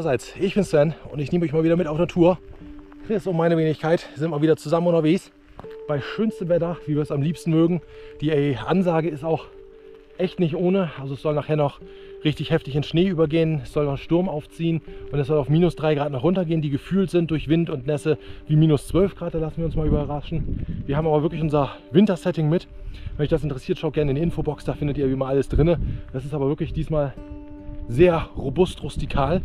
allerseits, ich bin Sven und ich nehme euch mal wieder mit auf eine Tour. Chris und meine Wenigkeit sind mal wieder zusammen unterwegs. Bei schönstem Wetter, wie wir es am liebsten mögen. Die Ansage ist auch echt nicht ohne. Also es soll nachher noch richtig heftig in Schnee übergehen. Es soll noch Sturm aufziehen und es soll auf minus 3 Grad noch runtergehen, die gefühlt sind durch Wind und Nässe wie minus 12 Grad. Da lassen wir uns mal überraschen. Wir haben aber wirklich unser Wintersetting mit. Wenn euch das interessiert, schaut gerne in die Infobox. Da findet ihr wie immer alles drin. Das ist aber wirklich diesmal sehr robust rustikal.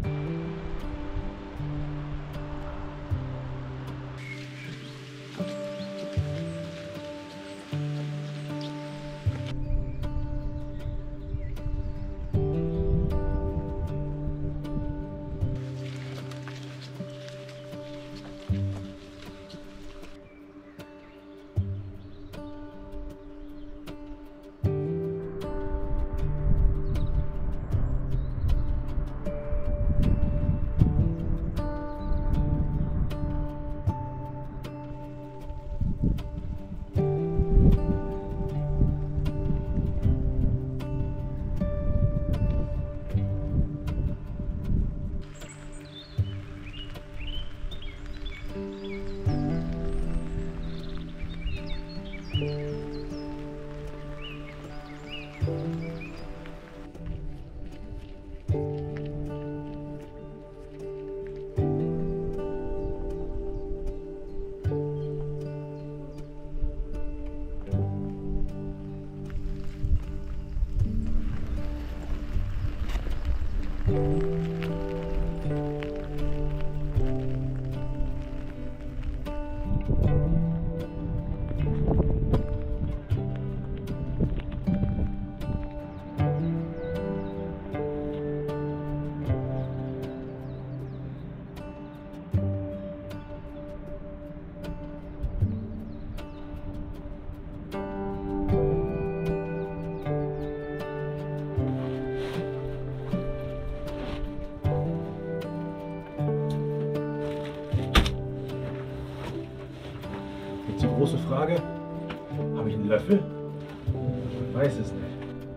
Die große Frage, habe ich einen Löffel? Ich weiß es nicht.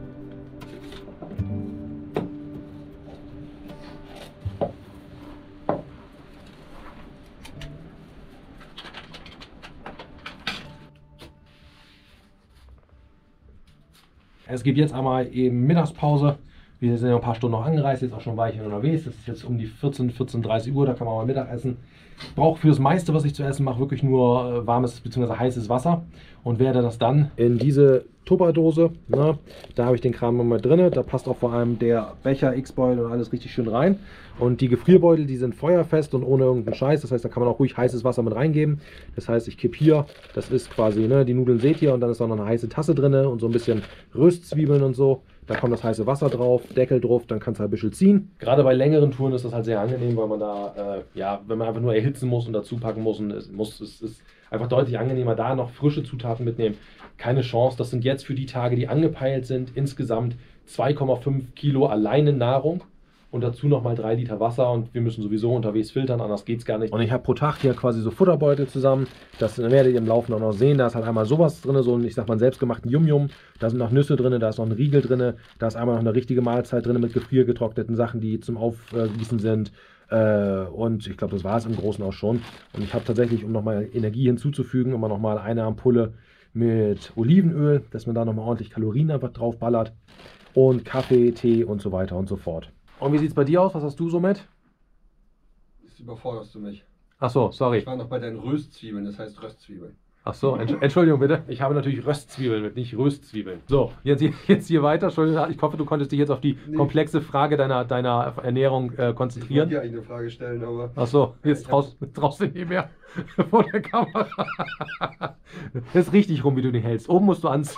Es gibt jetzt einmal eben Mittagspause. Wir sind ja ein paar Stunden noch angereist, jetzt auch schon weich unterwegs. Das ist jetzt um die 14:30 Uhr, da kann man mal Mittag essen. Ich brauche für das meiste, was ich zu essen mache, wirklich nur warmes bzw. heißes Wasser und werde das dann in diese Tupperdose, ne, da habe ich den Kram immer drin, da passt auch vor allem der Becher, X-Beutel und alles richtig schön rein. Und die Gefrierbeutel, die sind feuerfest und ohne irgendeinen Scheiß, das heißt, da kann man auch ruhig heißes Wasser mit reingeben. Das heißt, ich kippe hier, das ist quasi, ne, die Nudeln seht ihr und dann ist auch noch eine heiße Tasse drin und so ein bisschen Röstzwiebeln und so. Da kommt das heiße Wasser drauf, Deckel drauf, dann kannst du halt ein bisschen ziehen. Gerade bei längeren Touren ist das halt sehr angenehm, weil man da, ja, wenn man einfach nur erhitzen muss und dazu packen muss, und es ist einfach deutlich angenehmer, da noch frische Zutaten mitnehmen. Keine Chance, das sind jetzt für die Tage, die angepeilt sind, insgesamt 2,5 Kilo alleine Nahrung. Und dazu nochmal 3 Liter Wasser und wir müssen sowieso unterwegs filtern, anders geht es gar nicht. Und ich habe pro Tag hier quasi so Futterbeutel zusammen. Das werdet ihr im Laufe auch noch sehen. Da ist halt einmal sowas drin, so ein, ich sag mal, selbstgemachten Yum-Yum. Da sind noch Nüsse drin, da ist noch ein Riegel drin. Da ist einmal noch eine richtige Mahlzeit drin mit gefriergetrockneten Sachen, die zum Aufgießen sind. Und ich glaube, das war es im Großen auch schon. Und ich habe tatsächlich, um nochmal Energie hinzuzufügen, immer nochmal eine Ampulle mit Olivenöl, dass man da nochmal ordentlich Kalorien einfach drauf ballert. Und Kaffee, Tee und so weiter und so fort. Und wie sieht es bei dir aus? Was hast du so mit? Jetzt überforderst du mich. Ach so, sorry. Ich war noch bei deinen Röstzwiebeln, das heißt Röstzwiebeln. Ach so, Entschuldigung bitte. Ich habe natürlich Röstzwiebeln mit, nicht Röstzwiebeln. So, jetzt hier weiter. Entschuldigung, ich hoffe, du konntest dich jetzt auf die komplexe Frage deiner Ernährung konzentrieren. Ich wollte dir eine Frage stellen, aber... Ach so, jetzt traust du nicht mehr vor der Kamera. Das ist richtig rum, wie du den hältst. Oben musst du anziehen.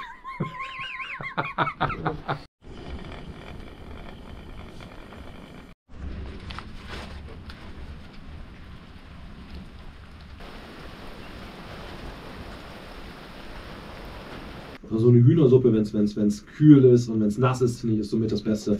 So eine Hühnersuppe, wenn es kühl ist und wenn es nass ist, finde ich, ist somit das Beste.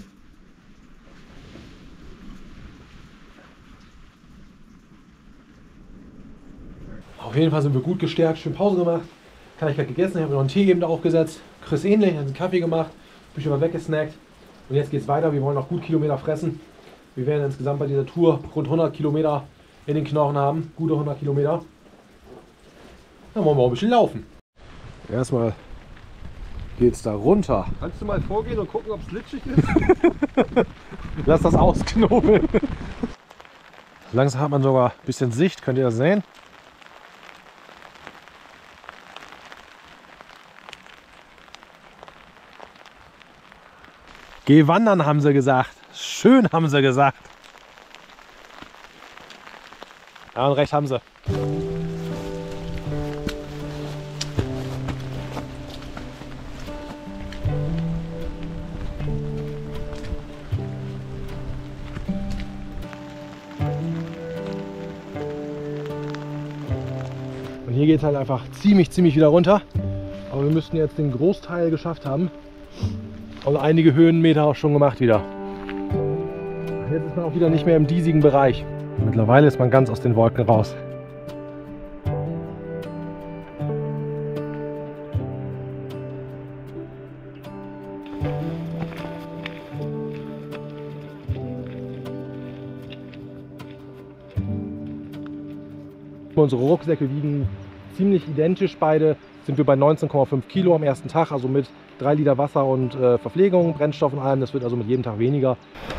Auf jeden Fall sind wir gut gestärkt, schön Pause gemacht. Kleinigkeit gegessen, ich habe noch einen Tee eben da aufgesetzt. Chris ähnlich, hat einen Kaffee gemacht, ein bisschen mal weggesnackt. Und jetzt geht es weiter, wir wollen noch gut Kilometer fressen. Wir werden insgesamt bei dieser Tour rund 100 Kilometer in den Knochen haben, gute 100 Kilometer. Dann wollen wir auch ein bisschen laufen. Erstmal geht's da runter. Kannst du mal vorgehen und gucken, ob es glitschig ist? Lass das ausknobeln. Langsam hat man sogar ein bisschen Sicht, könnt ihr das sehen? Geh wandern, haben sie gesagt. Schön, haben sie gesagt. Ja, und recht haben sie. Und hier geht es halt einfach ziemlich wieder runter. Aber wir müssten jetzt den Großteil geschafft haben. Und einige Höhenmeter auch schon gemacht wieder. Jetzt ist man auch wieder nicht mehr im diesigen Bereich. Mittlerweile ist man ganz aus den Wolken raus. Unsere Rucksäcke wiegen ziemlich identisch beide. Sind wir bei 19,5 Kilo am ersten Tag, also mit 3 Liter Wasser und Verpflegung, Brennstoff und allem. Das wird also mit jedem Tag weniger.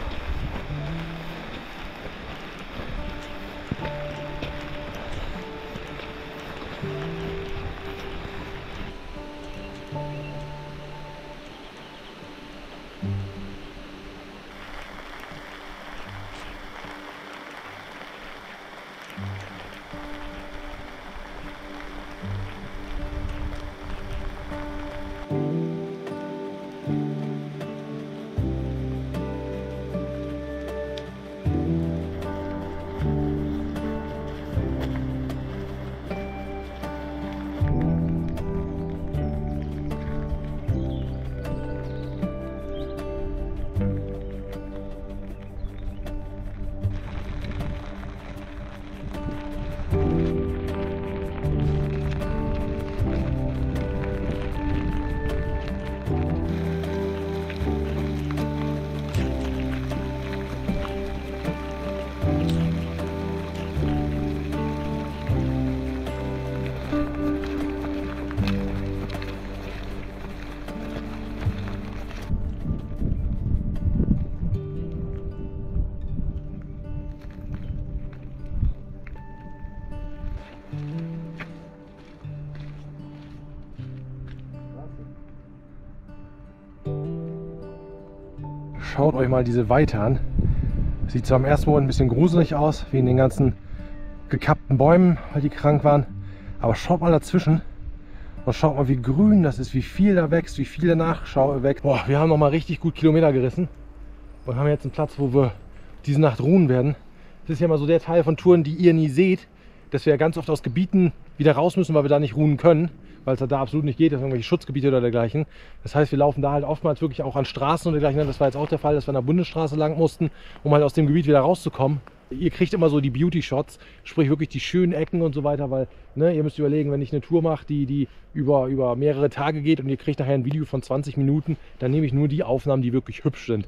Schaut euch mal diese Weite an. Sieht zwar im ersten Moment ein bisschen gruselig aus, wegen den ganzen gekappten Bäumen, weil die krank waren. Aber schaut mal dazwischen und schaut mal, wie grün das ist, wie viel da wächst, wie viel danach wächst. Boah, wir haben noch mal richtig gut Kilometer gerissen und haben jetzt einen Platz, wo wir diese Nacht ruhen werden. Das ist ja mal so der Teil von Touren, die ihr nie seht, dass wir ja ganz oft aus Gebieten wieder raus müssen, weil wir da nicht ruhen können, weil es da absolut nicht geht, das sind irgendwelche Schutzgebiete oder dergleichen. Das heißt, wir laufen da halt oftmals wirklich auch an Straßen und dergleichen. Das war jetzt auch der Fall, dass wir an der Bundesstraße lang mussten, um halt aus dem Gebiet wieder rauszukommen. Ihr kriegt immer so die Beauty-Shots, sprich wirklich die schönen Ecken und so weiter, weil ihr müsst überlegen, wenn ich eine Tour mache, die über mehrere Tage geht und ihr kriegt nachher ein Video von 20 Minuten, dann nehme ich nur die Aufnahmen, die wirklich hübsch sind.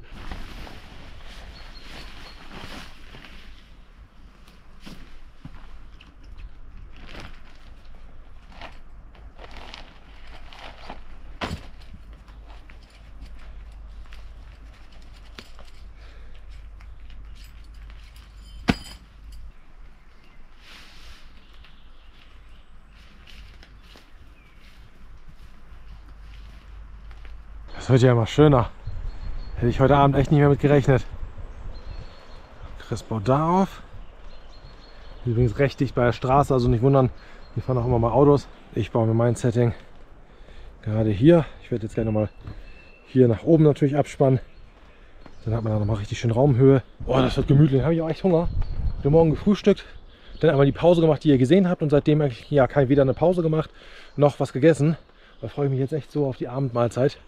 Das wird ja immer schöner. Hätte ich heute Abend echt nicht mehr mit gerechnet. Chris baut da auf. Übrigens recht dicht bei der Straße, also nicht wundern, hier fahren auch immer mal Autos. Ich baue mir mein Setting gerade hier. Ich werde jetzt gleich nochmal hier nach oben natürlich abspannen. Dann hat man da nochmal richtig schön Raumhöhe. Boah, das wird gemütlich. Da habe ich auch echt Hunger. Ich habe morgen gefrühstückt, dann einmal die Pause gemacht, die ihr gesehen habt. Und seitdem habe ich ja weder eine Pause gemacht, noch was gegessen. Da freue ich mich jetzt echt so auf die Abendmahlzeit.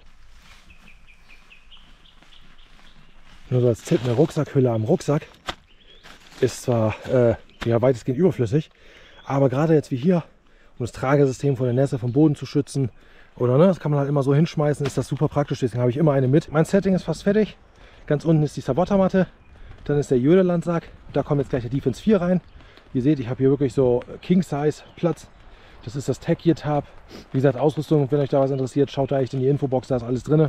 Nur so als Tipp, eine Rucksackhülle am Rucksack ist zwar ja, weitestgehend überflüssig, aber gerade jetzt wie hier, um das Tragesystem vor der Nässe vom Boden zu schützen, oder das kann man halt immer so hinschmeißen, ist das super praktisch, deswegen habe ich immer eine mit. Mein Setting ist fast fertig. Ganz unten ist die Sabota-Matte Dann ist der Jödelandsack. Da kommt jetzt gleich der Defense 4 rein. Ihr seht, ich habe hier wirklich so King-Size Platz. Das ist das Tech Gear Tab. Wie gesagt, Ausrüstung, wenn euch da was interessiert, schaut da echt in die Infobox, da ist alles drin.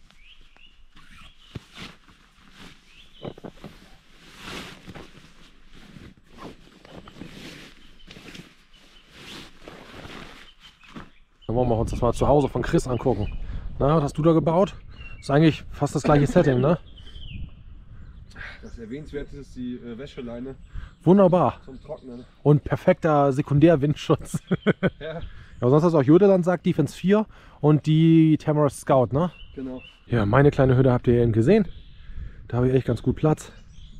Dann wollen wir uns das mal zu Hause von Chris angucken. Na, was hast du da gebaut? Ist eigentlich fast das gleiche Setting, ne? Das erwähnenswerte ist die Wäscheleine Wunderbar. zum Trocknen. Und perfekter Sekundärwindschutz. Ja, Ja, sonst hast du auch Jödelandsack, Defense 4 und die Tamarack Scout, ne? genau. Ja, meine kleine Hütte habt ihr eben gesehen. Da habe ich echt ganz gut Platz.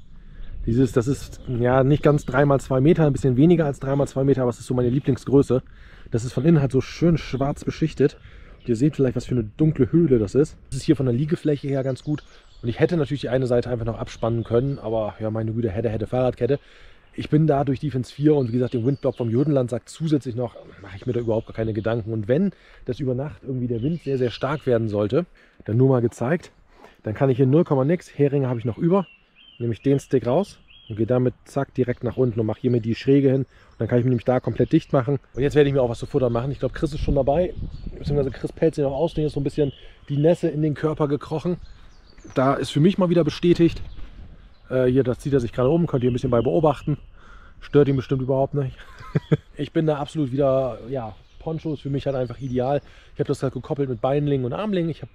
Das ist ja nicht ganz 3x2 Meter, ein bisschen weniger als 3x2 Meter, aber es ist so meine Lieblingsgröße. Das ist von innen halt so schön schwarz beschichtet. Und ihr seht vielleicht, was für eine dunkle Höhle das ist. Das ist hier von der Liegefläche her ganz gut. Und ich hätte natürlich die eine Seite einfach noch abspannen können, aber ja, meine Güte, hätte Fahrradkette. Ich bin da durch Defense 4 und wie gesagt, den Windblock vom Jödenlandsack zusätzlich noch, mache ich mir da überhaupt gar keine Gedanken. Und wenn das über Nacht irgendwie der Wind sehr, sehr stark werden sollte, dann nur mal gezeigt, dann kann ich hier 0, nix, Heringe habe ich noch über, nehme ich den Stick raus und gehe damit zack direkt nach unten und mache hier mir die Schräge hin. Und dann kann ich mich nämlich da komplett dicht machen. Und jetzt werde ich mir auch was zu futtern machen. Ich glaube, Chris ist schon dabei, beziehungsweise Chris pellt sich noch aus, und hier ist so ein bisschen die Nässe in den Körper gekrochen. Da ist für mich mal wieder bestätigt, hier, das zieht er sich gerade um, könnt ihr ein bisschen bei beobachten. Stört ihn bestimmt überhaupt nicht. Ich bin da absolut wieder, ja, Poncho ist für mich halt einfach ideal. Ich habe das halt gekoppelt mit Beinlingen und Armlingen. Ich habe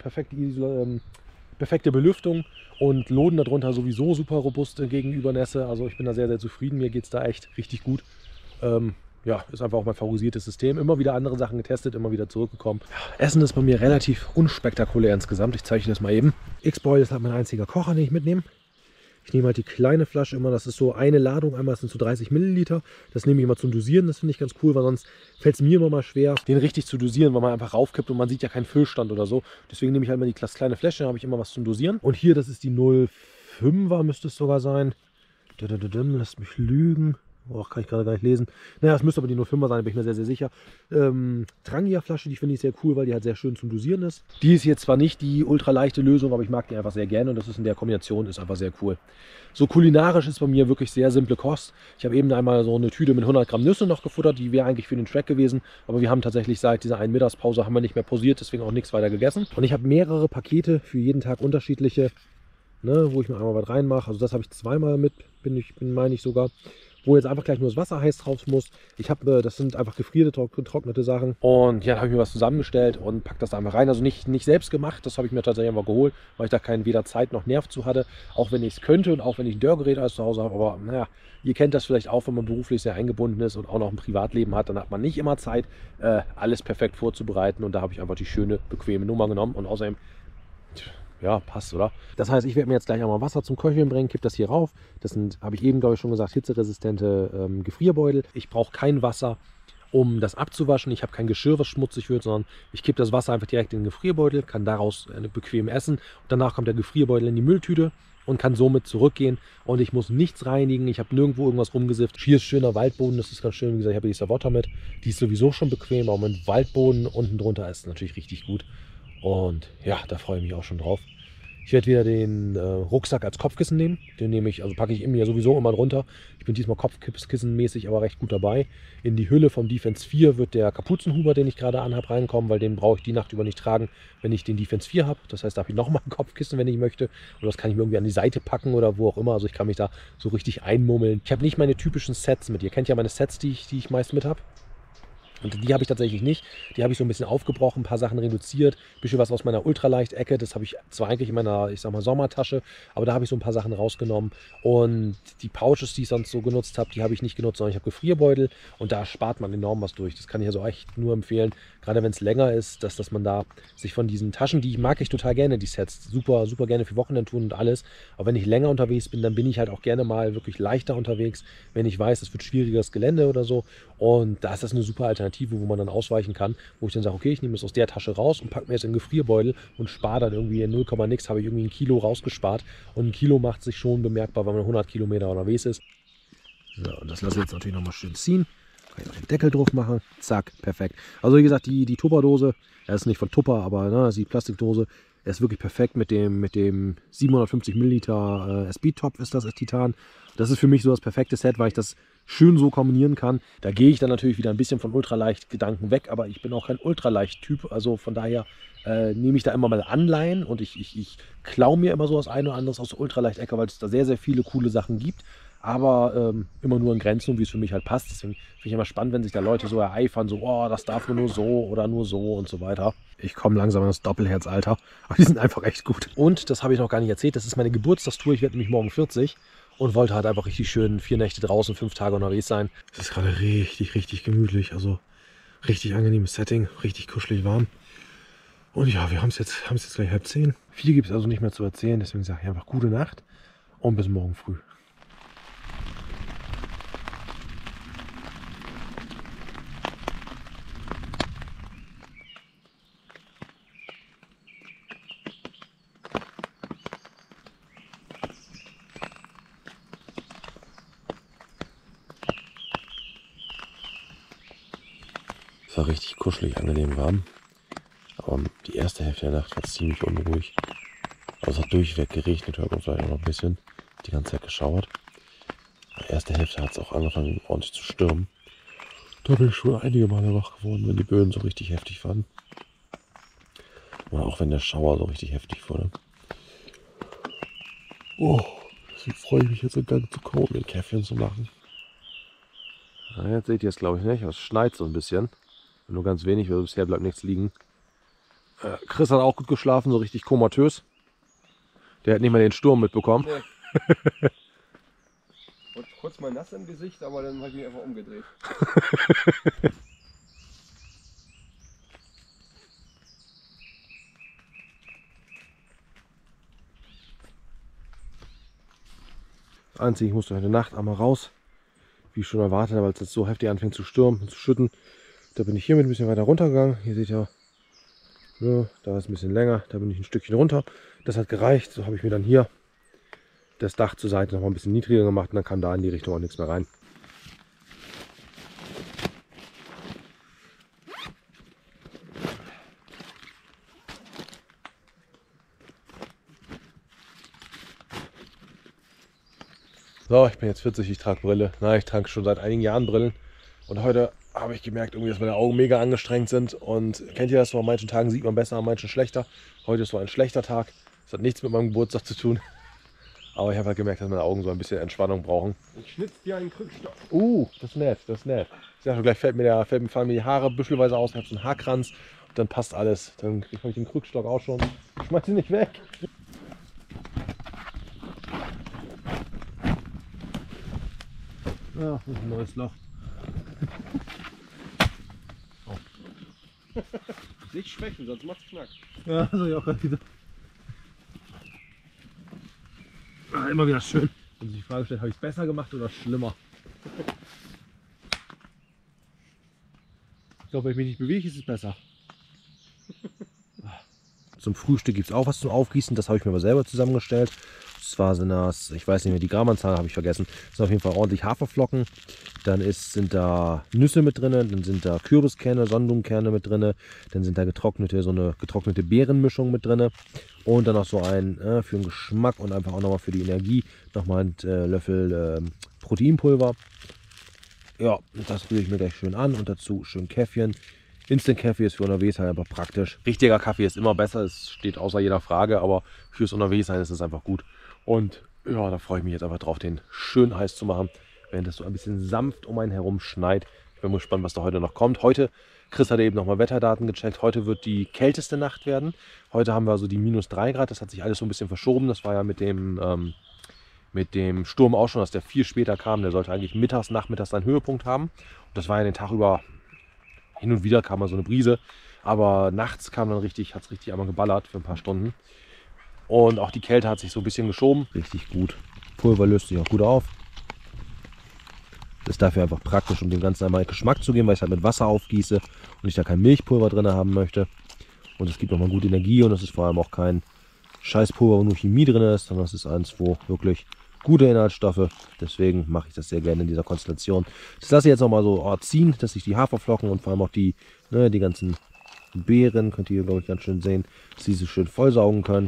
perfekte Belüftung und Loden darunter sowieso super robust gegenüber Nässe. Also ich bin da sehr, sehr zufrieden. Mir geht es da echt richtig gut. Ja, ist einfach auch mein favorisiertes System. Immer wieder andere Sachen getestet, immer wieder zurückgekommen. Ja, Essen ist bei mir relativ unspektakulär insgesamt. Ich zeige euch das mal eben. X-Boil ist halt mein einziger Kocher, den ich mitnehme. Ich nehme halt die kleine Flasche immer, das ist so eine Ladung, einmal sind so 30 Milliliter. Das nehme ich immer zum Dosieren, das finde ich ganz cool, weil sonst fällt es mir immer mal schwer, den richtig zu dosieren, weil man einfach raufkippt und man sieht ja keinen Füllstand oder so. Deswegen nehme ich halt mal die kleine Flasche, dann habe ich immer was zum Dosieren. Und hier, das ist die 0,5er, müsste es sogar sein. Lasst mich lügen. Oh, kann ich gerade gar nicht lesen. Naja, es müsste aber die 0,5er sein, bin ich mir sehr, sehr sicher. Trangia-Flasche, die finde ich sehr cool, weil die halt sehr schön zum Dosieren ist. Die ist jetzt zwar nicht die ultraleichte Lösung, aber ich mag die einfach sehr gerne und das ist in der Kombination ist einfach sehr cool. So kulinarisch ist bei mir wirklich sehr simple Kost. Ich habe eben einmal so eine Tüte mit 100 Gramm Nüsse noch gefuttert, die wäre eigentlich für den Track gewesen, aber wir haben tatsächlich seit dieser einen Mittagspause haben wir nicht mehr pausiert, deswegen auch nichts weiter gegessen. Und ich habe mehrere Pakete für jeden Tag unterschiedliche, ne, wo ich mir einmal was reinmache. Also das habe ich zweimal mit, meine ich sogar. Wo jetzt einfach gleich nur das Wasser heiß drauf muss. Ich habe, das sind einfach gefrierte, getrocknete Sachen. Und ja, da habe ich mir was zusammengestellt und packe das da einfach rein. Also nicht selbst gemacht, das habe ich mir tatsächlich einfach geholt, weil ich da weder Zeit noch Nerv zu hatte. Auch wenn ich es könnte und auch wenn ich ein Dörrgerät alles zu Hause habe. Aber naja, ihr kennt das vielleicht auch, wenn man beruflich sehr eingebunden ist und auch noch ein Privatleben hat. Dann hat man nicht immer Zeit, alles perfekt vorzubereiten. Und da habe ich einfach die schöne, bequeme Nummer genommen. Und außerdem, ja, passt, oder? Das heißt, ich werde mir jetzt gleich einmal Wasser zum Köcheln bringen, kipp das hier rauf. Das sind, habe ich eben, glaube ich, schon gesagt, hitzeresistente Gefrierbeutel. Ich brauche kein Wasser, um das abzuwaschen. Ich habe kein Geschirr, was schmutzig wird, sondern ich kippe das Wasser einfach direkt in den Gefrierbeutel, kann daraus bequem essen. Und danach kommt der Gefrierbeutel in die Mülltüte und kann somit zurückgehen. Und ich muss nichts reinigen, ich habe nirgendwo irgendwas rumgesifft. Hier ist schöner Waldboden, das ist ganz schön. Wie gesagt, ich habe die Savotta mit. Die ist sowieso schon bequem, aber mit Waldboden unten drunter ist natürlich richtig gut. Und ja, da freue ich mich auch schon drauf. Ich werde wieder den Rucksack als Kopfkissen nehmen. Den nehme ich, also packe ich mir sowieso immer drunter. Ich bin diesmal Kopfkissenmäßig aber recht gut dabei. In die Hülle vom Defense 4 wird der Kapuzenhuber, den ich gerade anhabe, reinkommen, weil den brauche ich die Nacht über nicht tragen, wenn ich den Defense 4 habe. Das heißt, da habe ich nochmal ein Kopfkissen, wenn ich möchte. Und das kann ich mir irgendwie an die Seite packen oder wo auch immer. Also ich kann mich da so richtig einmummeln. Ich habe nicht meine typischen Sets mit. Ihr kennt ja meine Sets, die ich meist mit habe. Und die habe ich tatsächlich nicht. Die habe ich so ein bisschen aufgebrochen, ein paar Sachen reduziert. Ein bisschen was aus meiner Ultraleicht-Ecke. Das habe ich zwar eigentlich in meiner, ich sag mal, Sommertasche, aber da habe ich so ein paar Sachen rausgenommen. Und die Pouches, die ich sonst so genutzt habe, die habe ich nicht genutzt, sondern ich habe Gefrierbeutel. Und da spart man enorm was durch. Das kann ich also echt nur empfehlen. Gerade wenn es länger ist, dass man da sich von diesen Taschen, die mag ich total gerne, die Sets. Super, super gerne für Wochenendtouren und alles. Aber wenn ich länger unterwegs bin, dann bin ich halt auch gerne mal wirklich leichter unterwegs. Wenn ich weiß, es wird schwieriges Gelände oder so. Und da ist das eine super Alternative, wo man dann ausweichen kann, wo ich dann sage, okay, ich nehme das aus der Tasche raus und packe mir jetzt in den Gefrierbeutel und spare dann irgendwie in 0, nix, habe ich irgendwie 1 Kilo rausgespart. Und 1 Kilo macht sich schon bemerkbar, wenn man 100 Kilometer unterwegs ist. So, und das lasse ich jetzt natürlich nochmal schön ziehen. Kann ich auch den Deckel drauf machen. Zack, perfekt. Also wie gesagt, die Tupperdose, er ist nicht von Tupper, aber ne, die Plastikdose, er ist wirklich perfekt mit dem 750 Milliliter Speedtop ist das Titan. Das ist für mich so das perfekte Set, weil ich das schön so kombinieren kann. Da gehe ich dann natürlich wieder ein bisschen von Ultraleicht-Gedanken weg, aber ich bin auch kein Ultraleicht-Typ. Also von daher nehme ich da immer mal Anleihen und ich klaue mir immer so das eine oder andere aus der Ultraleicht-Ecke, weil es da sehr, sehr viele coole Sachen gibt. Aber immer nur in Grenzen, wie es für mich halt passt. Deswegen finde ich immer spannend, wenn sich da Leute so ereifern, so, oh, das darf nur so oder nur so und so weiter. Ich komme langsam in das Doppelherzalter, aber die sind einfach echt gut. Und, das habe ich noch gar nicht erzählt, das ist meine Geburtstagstour. Ich werde nämlich morgen 40 und wollte halt einfach richtig schön 4 Nächte draußen, 5 Tage unterwegs sein. Es ist gerade richtig, richtig gemütlich. Also richtig angenehmes Setting, richtig kuschelig warm. Und ja, wir haben es jetzt gleich 9:30. Viel gibt es also nicht mehr zu erzählen, deswegen sage ich einfach gute Nacht und bis morgen früh. Es war richtig kuschelig, angenehm warm. Aber die erste Hälfte der Nacht war ziemlich unruhig. Aber es hat durchweg geregnet, hört man vielleicht auch noch ein bisschen. Die ganze Zeit geschauert. In der ersten Hälfte hat es auch angefangen ordentlich zu stürmen. Da bin ich schon einige Male wach geworden, wenn die Böen so richtig heftig waren. Oder auch wenn der Schauer so richtig heftig wurde. Oh, deswegen freue ich mich jetzt in Gang zu kommen, mir ein Käffchen zu machen. Na, jetzt seht ihr es glaube ich nicht, aber es schneit so ein bisschen. Nur ganz wenig, weil bisher bleibt nichts liegen. Chris hat auch gut geschlafen, so richtig komatös. Der hat nicht mal den Sturm mitbekommen. Nee. Und kurz mal nass im Gesicht, aber dann habe ich mich einfach umgedreht. Das Einzige, ich musste heute Nacht einmal raus, wie ich schon erwartet habe, weil es jetzt so heftig anfängt zu stürmen und zu schütten. Da bin ich hiermit ein bisschen weiter runtergegangen. Hier seht ihr, ja, da ist ein bisschen länger, da bin ich ein Stückchen runter. Das hat gereicht. So habe ich mir dann hier das Dach zur Seite noch mal ein bisschen niedriger gemacht und dann kam da in die Richtung auch nichts mehr rein. So, ich bin jetzt 40, ich trage Brille. Na, ich trage schon seit einigen Jahren Brillen. Und heute habe ich gemerkt, irgendwie, dass meine Augen mega angestrengt sind. Und kennt ihr das so, an manchen Tagen sieht man besser, an manchen schlechter. Heute ist so ein schlechter Tag. Das hat nichts mit meinem Geburtstag zu tun. Aber ich habe halt gemerkt, dass meine Augen so ein bisschen Entspannung brauchen. Ich schnitze dir einen Krückstock. Das ist nett, das ist nett. Ich sag schon, gleich fallen mir die Haare büschelweise aus. Ich habe so einen Haarkranz und dann passt alles. Dann habe ich den Krückstock auch schon. Ich schmeiß ihn nicht weg. Ja, das ist ein neues Loch. Nicht schwächen, sonst macht's Knack. Ja, das habe ich auch gerade wieder. Immer wieder schön. Wenn sich die Frage stellt, habe ich es besser gemacht oder schlimmer? Ich glaube, wenn ich mich nicht bewege, ist es besser. Zum Frühstück gibt es auch was zum Aufgießen. Das habe ich mir aber selber zusammengestellt. Zwar sind das, ich weiß nicht mehr, die Grammanzahl habe ich vergessen. Das sind auf jeden Fall ordentlich Haferflocken. Dann sind da Nüsse mit drin, dann sind da Kürbiskerne, Sonnenblumenkerne mit drin. Dann sind da so eine getrocknete Beerenmischung mit drin. Und dann noch so ein für den Geschmack und einfach auch nochmal für die Energie nochmal ein Löffel Proteinpulver. Ja, das rühre ich mir gleich schön an und dazu schön Käffchen. Instant-Kaffee ist für unterwegs halt einfach praktisch. Richtiger Kaffee ist immer besser, es steht außer jeder Frage, aber fürs Unterwegssein ist es einfach gut. Und ja, da freue ich mich jetzt einfach drauf, den schön heiß zu machen, während es so ein bisschen sanft um einen herum schneit. Ich bin mal gespannt, was da heute noch kommt. Heute, Chris hat eben nochmal Wetterdaten gecheckt, heute wird die kälteste Nacht werden. Heute haben wir also die -3 Grad, das hat sich alles so ein bisschen verschoben. Das war ja mit dem Sturm auch schon, dass der viel später kam. Der sollte eigentlich nachmittags seinen Höhepunkt haben. Und das war ja den Tag über. Hin und wieder kam mal so eine Brise, aber nachts hat es richtig einmal geballert für ein paar Stunden. Und auch die Kälte hat sich so ein bisschen geschoben. Richtig gut. Pulver löst sich auch gut auf. Das ist dafür einfach praktisch, um dem Ganzen einmal Geschmack zu geben, weil ich es halt mit Wasser aufgieße und ich da kein Milchpulver drin haben möchte. Und es gibt nochmal gut Energie und es ist vor allem auch kein Scheißpulver, wo nur Chemie drin ist, sondern es ist eins, wo wirklich gute Inhaltsstoffe. Deswegen mache ich das sehr gerne in dieser Konstellation. Das lasse ich jetzt noch mal so ziehen, dass sich die Haferflocken und vor allem auch die ganzen Beeren, könnt ihr hier glaube ich ganz schön sehen, dass sie so schön vollsaugen können.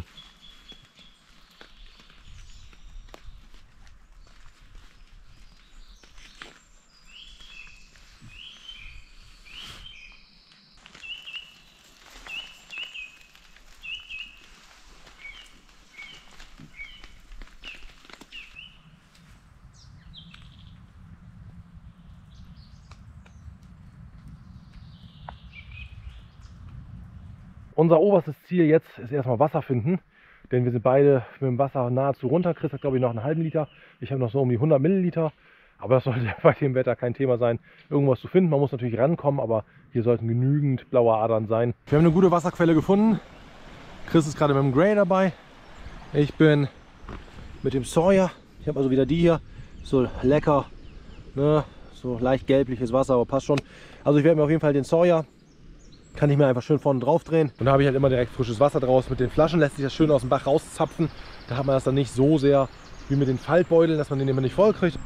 Unser oberstes Ziel jetzt ist erstmal Wasser finden, denn wir sind beide mit dem Wasser nahezu runter. Chris hat glaube ich noch einen halben Liter, ich habe noch so um die 100 Milliliter. Aber das sollte bei dem Wetter kein Thema sein, irgendwas zu finden. Man muss natürlich rankommen, aber hier sollten genügend blaue Adern sein. Wir haben eine gute Wasserquelle gefunden. Chris ist gerade mit dem Gray dabei. Ich bin mit dem Sawyer. Ich habe also wieder die hier. So lecker, ne? So leicht gelbliches Wasser, aber passt schon. Also ich werde mir auf jeden Fall den Sawyer, kann ich mir einfach schön vorne drauf drehen. Und da habe ich halt immer direkt frisches Wasser draus. Mit den Flaschen lässt sich das schön aus dem Bach rauszapfen. Da hat man das dann nicht so sehr wie mit den Faltbeuteln, dass man den immer nicht voll kriegt.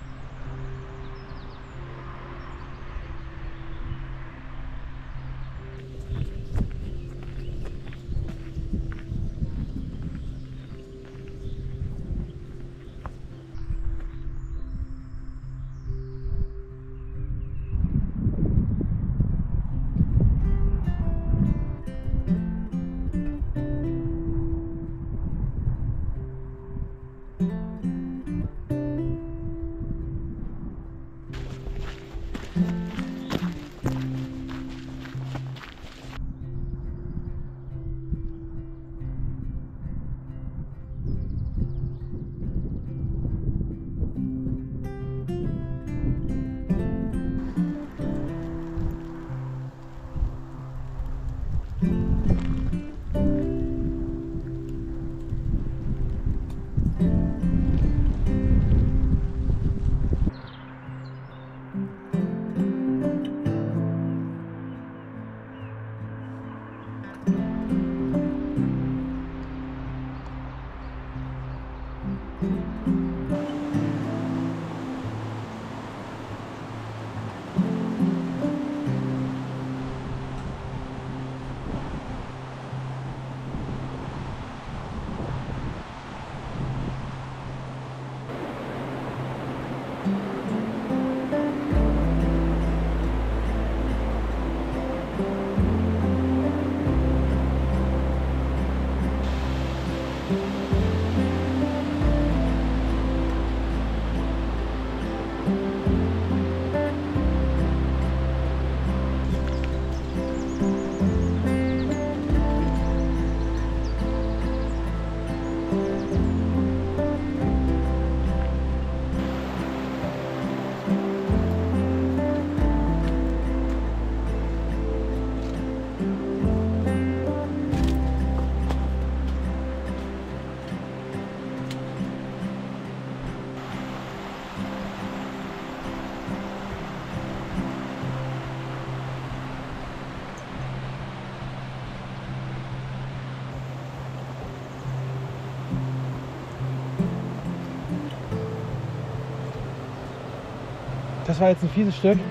Das war jetzt ein fieses Stück.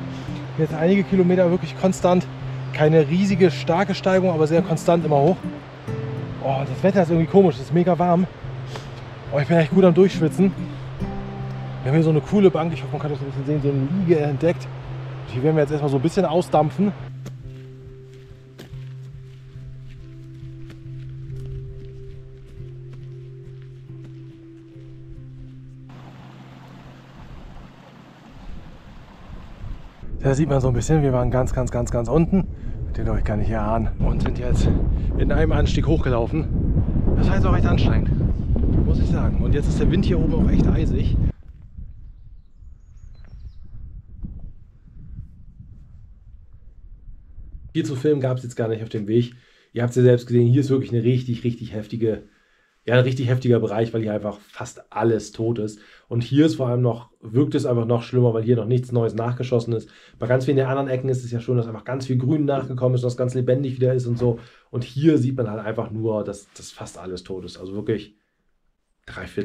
Jetzt einige Kilometer wirklich konstant. Keine riesige, starke Steigung, aber sehr konstant immer hoch. Oh, das Wetter ist irgendwie komisch, es ist mega warm. Aber ich bin echt gut am Durchschwitzen. Wir haben hier so eine coole Bank, ich hoffe, man kann das ein bisschen sehen, so eine Liege entdeckt. Die werden wir jetzt erstmal so ein bisschen ausdampfen. Da sieht man so ein bisschen, wir waren ganz unten, den euch gar nicht erahnen, und sind jetzt in einem Anstieg hochgelaufen. Das war jetzt auch recht anstrengend, muss ich sagen. Und jetzt ist der Wind hier oben auch echt eisig. Hier zu filmen gab es jetzt gar nicht auf dem Weg. Ihr habt es ja selbst gesehen, hier ist wirklich eine richtig heftige, ja, ein richtig heftiger Bereich, weil hier einfach fast alles tot ist. Und hier ist vor allem noch, wirkt es einfach noch schlimmer, weil hier noch nichts Neues nachgeschossen ist. Bei ganz vielen der anderen Ecken ist es ja schon, dass einfach ganz viel Grün nachgekommen ist, dass ganz lebendig wieder ist und so. Und hier sieht man halt einfach nur, dass fast alles tot ist. Also wirklich 3/4.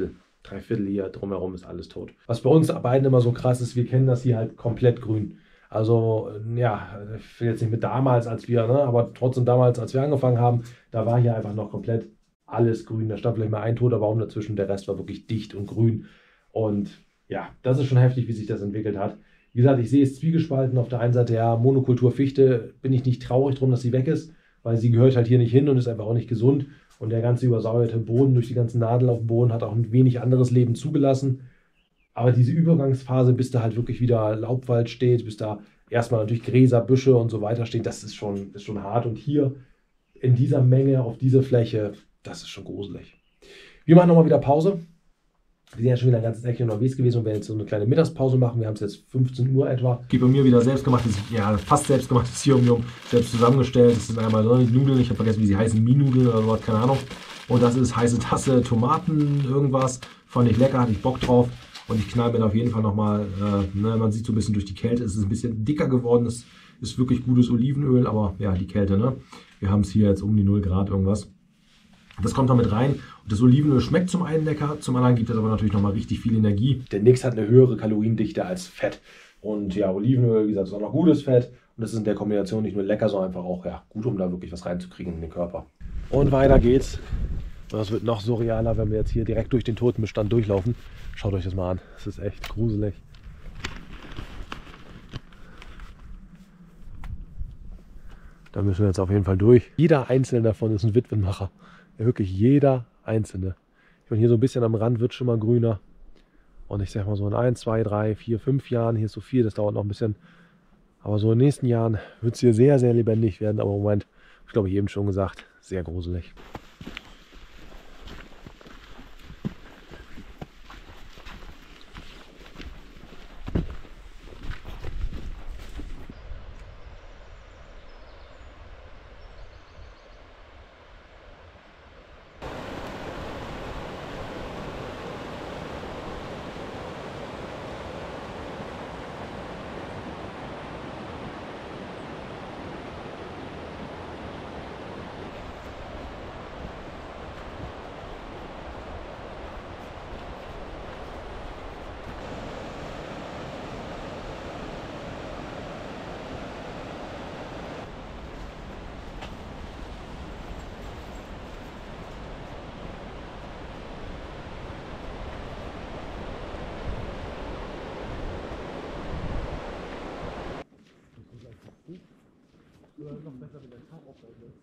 3/4 hier drumherum ist alles tot. Was bei uns beiden immer so krass ist, wir kennen das hier halt komplett grün. Also ja, ich will jetzt nicht mit damals, als wir, ne, aber trotzdem damals, als wir angefangen haben, da war hier einfach noch komplett alles grün. Da stand vielleicht mal ein toter Baum dazwischen, der Rest war wirklich dicht und grün. Und ja, das ist schon heftig, wie sich das entwickelt hat. Wie gesagt, ich sehe es zwiegespalten. Auf der einen Seite, ja, Monokultur Fichte, bin ich nicht traurig drum, dass sie weg ist, weil sie gehört halt hier nicht hin und ist einfach auch nicht gesund. Und der ganze übersäuerte Boden durch die ganzen Nadeln auf dem Boden hat auch ein wenig anderes Leben zugelassen. Aber diese Übergangsphase, bis da halt wirklich wieder Laubwald steht, bis da erstmal natürlich Gräser, Büsche und so weiter stehen, das ist schon hart. Und hier in dieser Menge, auf dieser Fläche, das ist schon gruselig. Wir machen nochmal wieder Pause. Wir sind ja schon wieder ein ganzes Eckchen unterwegs gewesen und werden jetzt so eine kleine Mittagspause machen. Wir haben es jetzt 15 Uhr etwa. Geht bei mir wieder selbstgemachtes, ja fast selbstgemachtes Yum-Yum, selbst zusammengestellt. Das sind einmal so Nudeln, ich habe vergessen, wie sie heißen, Mie-Nudeln oder sowas, keine Ahnung. Und das ist heiße Tasse Tomaten, irgendwas. Fand ich lecker, hatte ich Bock drauf. Und ich knall mir da auf jeden Fall nochmal, man sieht so ein bisschen durch die Kälte, es ist ein bisschen dicker geworden. Es ist wirklich gutes Olivenöl, aber ja, die Kälte, ne? Wir haben es hier jetzt um die 0 Grad irgendwas. Das kommt da mit rein und das Olivenöl schmeckt zum einen lecker, zum anderen gibt es aber natürlich nochmal richtig viel Energie. Denn nichts hat eine höhere Kaloriendichte als Fett. Und ja, Olivenöl, wie gesagt, ist auch noch gutes Fett. Und das ist in der Kombination nicht nur lecker, sondern einfach auch ja, gut, um da wirklich was reinzukriegen in den Körper. Und weiter geht's. Das wird noch surrealer, wenn wir jetzt hier direkt durch den Totenbestand durchlaufen. Schaut euch das mal an. Das ist echt gruselig. Da müssen wir jetzt auf jeden Fall durch. Jeder einzelne davon ist ein Witwenmacher. Ja, wirklich jeder einzelne. Ich bin hier so ein bisschen am Rand, wird schon mal grüner. Und ich sag mal so in 1, 2, 3, 4, 5 Jahren, hier ist so viel, das dauert noch ein bisschen. Aber so in den nächsten Jahren wird es hier sehr, sehr lebendig werden. Aber im Moment, ich glaube ich eben schon gesagt, sehr gruselig. Noch besser, wenn der Tag aufhört.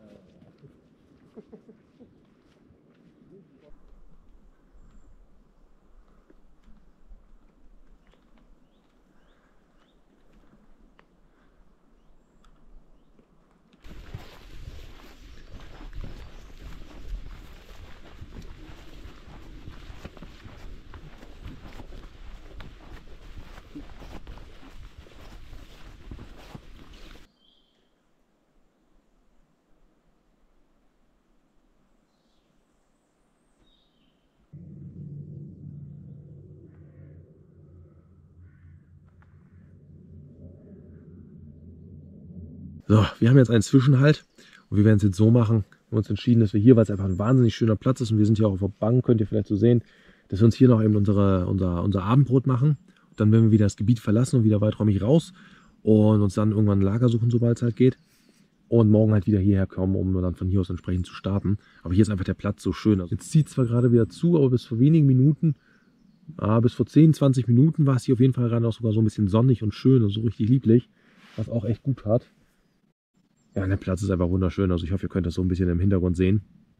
So, wir haben jetzt einen Zwischenhalt und wir werden es jetzt so machen. Wir haben uns entschieden, dass wir hier, weil es einfach ein wahnsinnig schöner Platz ist und wir sind hier auch auf der Bank, könnt ihr vielleicht so sehen, dass wir uns hier noch eben unser Abendbrot machen. Und dann werden wir wieder das Gebiet verlassen und wieder weiträumig raus und uns dann irgendwann ein Lager suchen, sobald es halt geht. Und morgen halt wieder hierher kommen, um dann von hier aus entsprechend zu starten. Aber hier ist einfach der Platz so schön. Also jetzt zieht es zwar gerade wieder zu, aber bis vor wenigen Minuten, bis vor 10, 20 Minuten war es hier auf jeden Fall gerade auch sogar so ein bisschen sonnig und schön und so richtig lieblich, was auch echt gut hat. Ja, der Platz ist einfach wunderschön. Also ich hoffe, ihr könnt das so ein bisschen im Hintergrund sehen.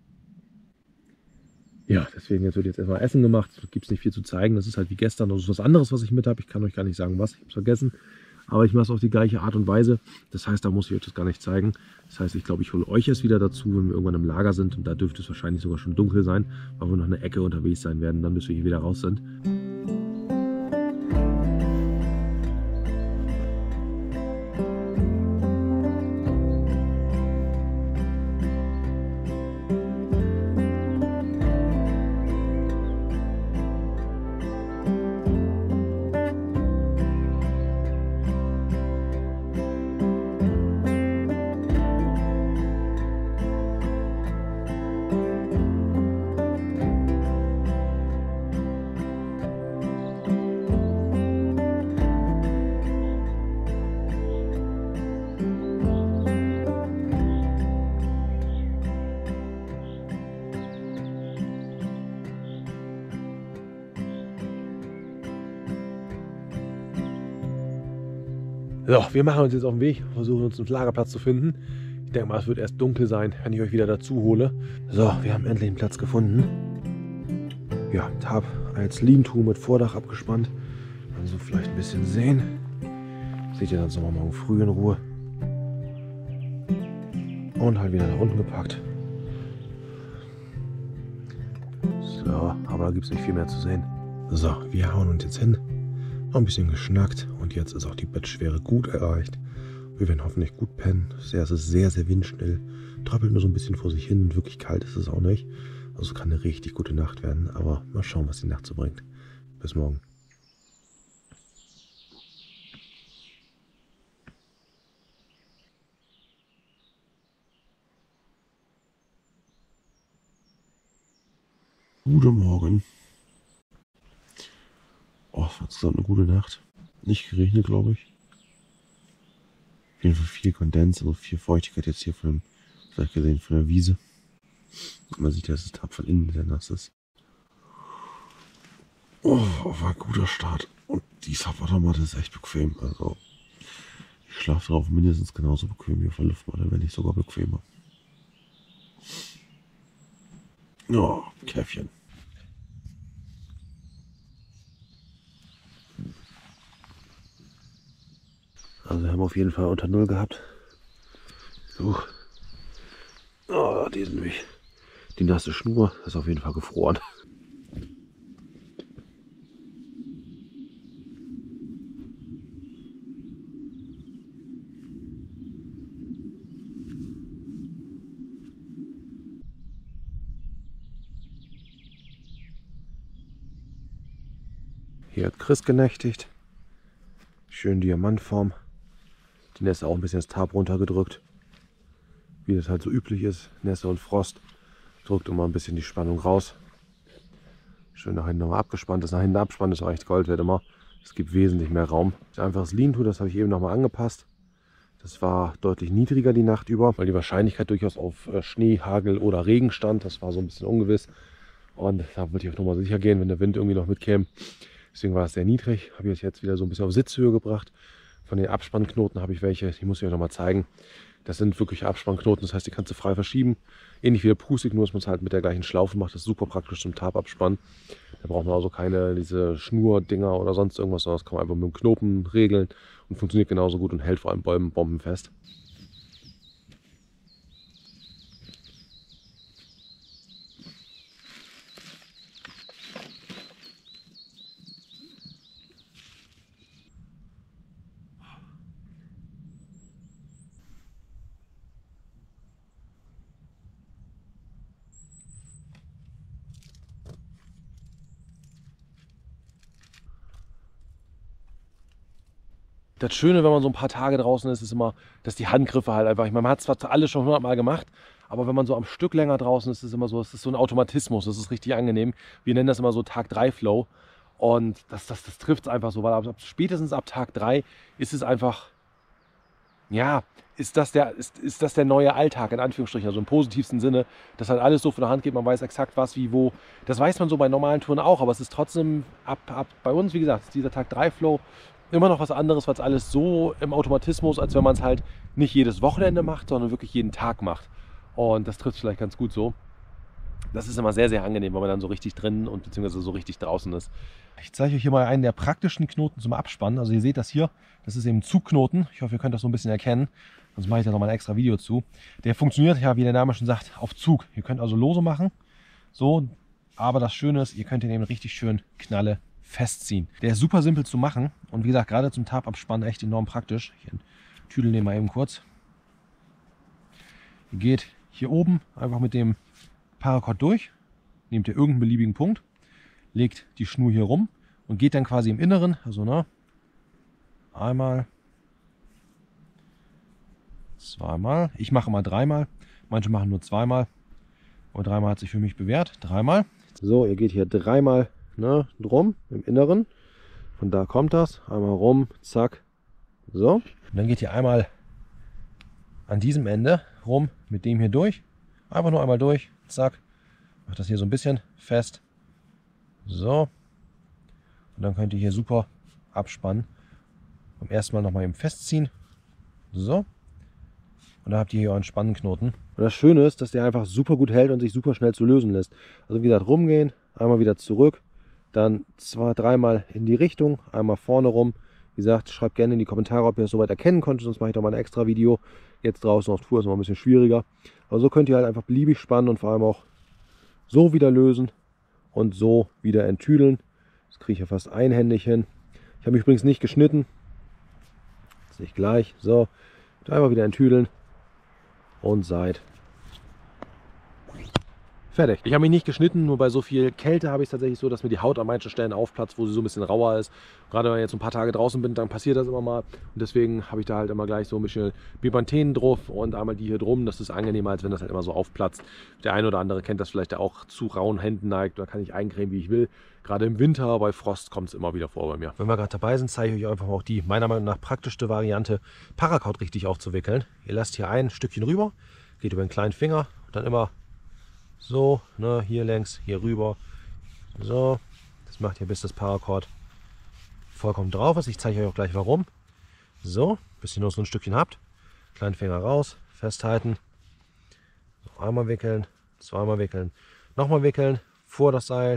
Ja, deswegen jetzt wird jetzt erstmal Essen gemacht. Es gibt nicht viel zu zeigen. Das ist halt wie gestern. Das ist was anderes, was ich mit habe. Ich kann euch gar nicht sagen, was. Ich habe es vergessen. Aber ich mache es auf die gleiche Art und Weise. Das heißt, da muss ich euch das gar nicht zeigen. Das heißt, ich glaube, ich hole euch erst wieder dazu, wenn wir irgendwann im Lager sind. Und da dürfte es wahrscheinlich sogar schon dunkel sein, weil wir noch eine Ecke unterwegs sein werden, dann bis wir hier wieder raus sind. So, wir machen uns jetzt auf den Weg, versuchen uns einen Lagerplatz zu finden. Ich denke mal, es wird erst dunkel sein, wenn ich euch wieder dazu hole. So, wir haben endlich einen Platz gefunden. Ja, Tarp als Lean-To mit Vordach abgespannt. Also vielleicht ein bisschen sehen. Seht ihr dann nochmal morgen früh in Ruhe. Und halt wieder nach unten gepackt. So, aber da gibt es nicht viel mehr zu sehen. So, wir hauen uns jetzt hin. Noch ein bisschen geschnackt und jetzt ist auch die Bettschwere gut erreicht. Wir werden hoffentlich gut pennen. Es ist sehr, sehr windschnell. Tröppelt nur so ein bisschen vor sich hin und wirklich kalt ist es auch nicht. Also kann eine richtig gute Nacht werden, aber mal schauen, was die Nacht so bringt. Bis morgen. Guten Morgen. Oh, es war insgesamt eine gute Nacht. Nicht geregnet, glaube ich. Auf jeden Fall viel Kondens, also viel Feuchtigkeit jetzt hier von der Wiese. Man sieht, dass das Tarp von innen sehr nass ist. Oh, war ein guter Start. Und die Subwattermatte ist echt bequem. Also ich schlafe drauf mindestens genauso bequem wie auf der Luftmatte, wenn nicht sogar bequemer. Oh, Käffchen. Also wir haben auf jeden Fall unter Null gehabt. Oh, die nasse Schnur ist auf jeden Fall gefroren. Hier hat Chris genächtigt. Schön Diamantform. Die Nässe auch ein bisschen das Tarp runtergedrückt. Wie das halt so üblich ist. Nässe und Frost drückt immer ein bisschen die Spannung raus. Schön nach hinten nochmal abgespannt. Das nach hinten abspannen ist auch echt Gold wert immer. Es gibt wesentlich mehr Raum. Das einfaches Lean-To, das habe ich eben nochmal angepasst. Das war deutlich niedriger die Nacht über, weil die Wahrscheinlichkeit durchaus auf Schnee, Hagel oder Regen stand. Das war so ein bisschen ungewiss. Und da wollte ich auch nochmal sicher gehen, wenn der Wind irgendwie noch mitkäme. Deswegen war es sehr niedrig. Habe ich jetzt wieder so ein bisschen auf Sitzhöhe gebracht. Von den Abspannknoten habe ich welche, die muss ich euch nochmal zeigen. Das sind wirklich Abspannknoten, das heißt, die kannst du frei verschieben. Ähnlich wie der Pusik, nur dass man es halt mit der gleichen Schlaufe macht. Das ist super praktisch zum Tarp abspannen. Da braucht man also keine diese Schnurdinger oder sonst irgendwas, sondern das kann man einfach mit dem Knoten regeln und funktioniert genauso gut und hält vor allem Bäumen bombenfest. Das Schöne, wenn man so ein paar Tage draußen ist, ist immer, dass die Handgriffe halt einfach, ich meine, man hat zwar alles schon 100-mal gemacht, aber wenn man so am Stück länger draußen ist, ist es immer so, es ist so ein Automatismus, das ist richtig angenehm. Wir nennen das immer so Tag 3 Flow und das trifft es einfach so, weil spätestens ab Tag 3 ist es einfach, ja, ist das der neue Alltag, in Anführungsstrichen, also im positivsten Sinne, dass halt alles so von der Hand geht, man weiß exakt was, wie, wo. Das weiß man so bei normalen Touren auch, aber es ist trotzdem bei uns, wie gesagt, ist dieser Tag 3 Flow immer noch was anderes, weil es alles so im Automatismus, als wenn man es halt nicht jedes Wochenende macht, sondern wirklich jeden Tag macht. Und das trifft vielleicht ganz gut so. Das ist immer sehr, sehr angenehm, wenn man dann so richtig drin und beziehungsweise so richtig draußen ist. Ich zeige euch hier mal einen der praktischen Knoten zum Abspannen. Also ihr seht das hier, das ist eben Zugknoten. Ich hoffe, ihr könnt das so ein bisschen erkennen. Sonst mache ich da noch mal ein extra Video zu. Der funktioniert, ja, wie der Name schon sagt, auf Zug. Ihr könnt also lose machen, so, aber das Schöne ist, ihr könnt ihn eben richtig schön knalle festziehen. Der ist super simpel zu machen und wie gesagt, gerade zum Tarp abspannen echt enorm praktisch. Hier tüdeln den mal eben kurz. Ihr geht hier oben einfach mit dem Paracord durch, nehmt ihr irgendeinen beliebigen Punkt, legt die Schnur hier rum und geht dann quasi im Inneren, also ne, einmal, zweimal, ich mache mal dreimal, manche machen nur zweimal, aber dreimal hat sich für mich bewährt, dreimal. So, ihr geht hier dreimal ne, drum im Inneren. Von da kommt das. Einmal rum, zack. So. Und dann geht ihr einmal an diesem Ende rum mit dem hier durch. Einfach nur einmal durch, zack. Macht das hier so ein bisschen fest. So. Und dann könnt ihr hier super abspannen. Beim ersten Mal nochmal eben festziehen. So. Und dann habt ihr hier einen Spannenknoten. Und das Schöne ist, dass der einfach super gut hält und sich super schnell zu lösen lässt. Also wie gesagt, rumgehen, einmal wieder zurück, dann 2-, 3-mal in die Richtung, einmal vorne rum. Wie gesagt, schreibt gerne in die Kommentare, ob ihr das soweit erkennen konntet, sonst mache ich doch mal ein extra Video. Jetzt draußen auf Tour ist noch ein bisschen schwieriger. Aber so könnt ihr halt einfach beliebig spannen und vor allem auch so wieder lösen und so wieder enttüdeln. Das kriege ich ja fast einhändig hin. Ich habe mich übrigens nicht geschnitten. Das sehe ich gleich. So, einmal wieder enttüdeln und seid fertig. Ich habe mich nicht geschnitten, nur bei so viel Kälte habe ich es tatsächlich so, dass mir die Haut an manchen Stellen aufplatzt, wo sie so ein bisschen rauer ist. Gerade wenn ich jetzt ein paar Tage draußen bin, dann passiert das immer mal. Und deswegen habe ich da halt immer gleich so ein bisschen Bepanthen drauf und einmal die hier drum. Das ist angenehmer, als wenn das halt immer so aufplatzt. Der eine oder andere kennt das vielleicht, der auch zu rauen Händen neigt. Da kann ich eincremen, wie ich will. Gerade im Winter bei Frost kommt es immer wieder vor bei mir. Wenn wir gerade dabei sind, zeige ich euch einfach auch die meiner Meinung nach praktischste Variante, Paracord richtig aufzuwickeln. Ihr lasst hier ein Stückchen rüber, geht über den kleinen Finger und dann immer so, ne, hier längs, hier rüber. So, das macht ihr, bis das Paracord vollkommen drauf ist. Ich zeige euch auch gleich warum. So, bis ihr nur so ein Stückchen habt. Kleinen Finger raus, festhalten. So, einmal wickeln, zweimal wickeln, nochmal wickeln, vor das Seil,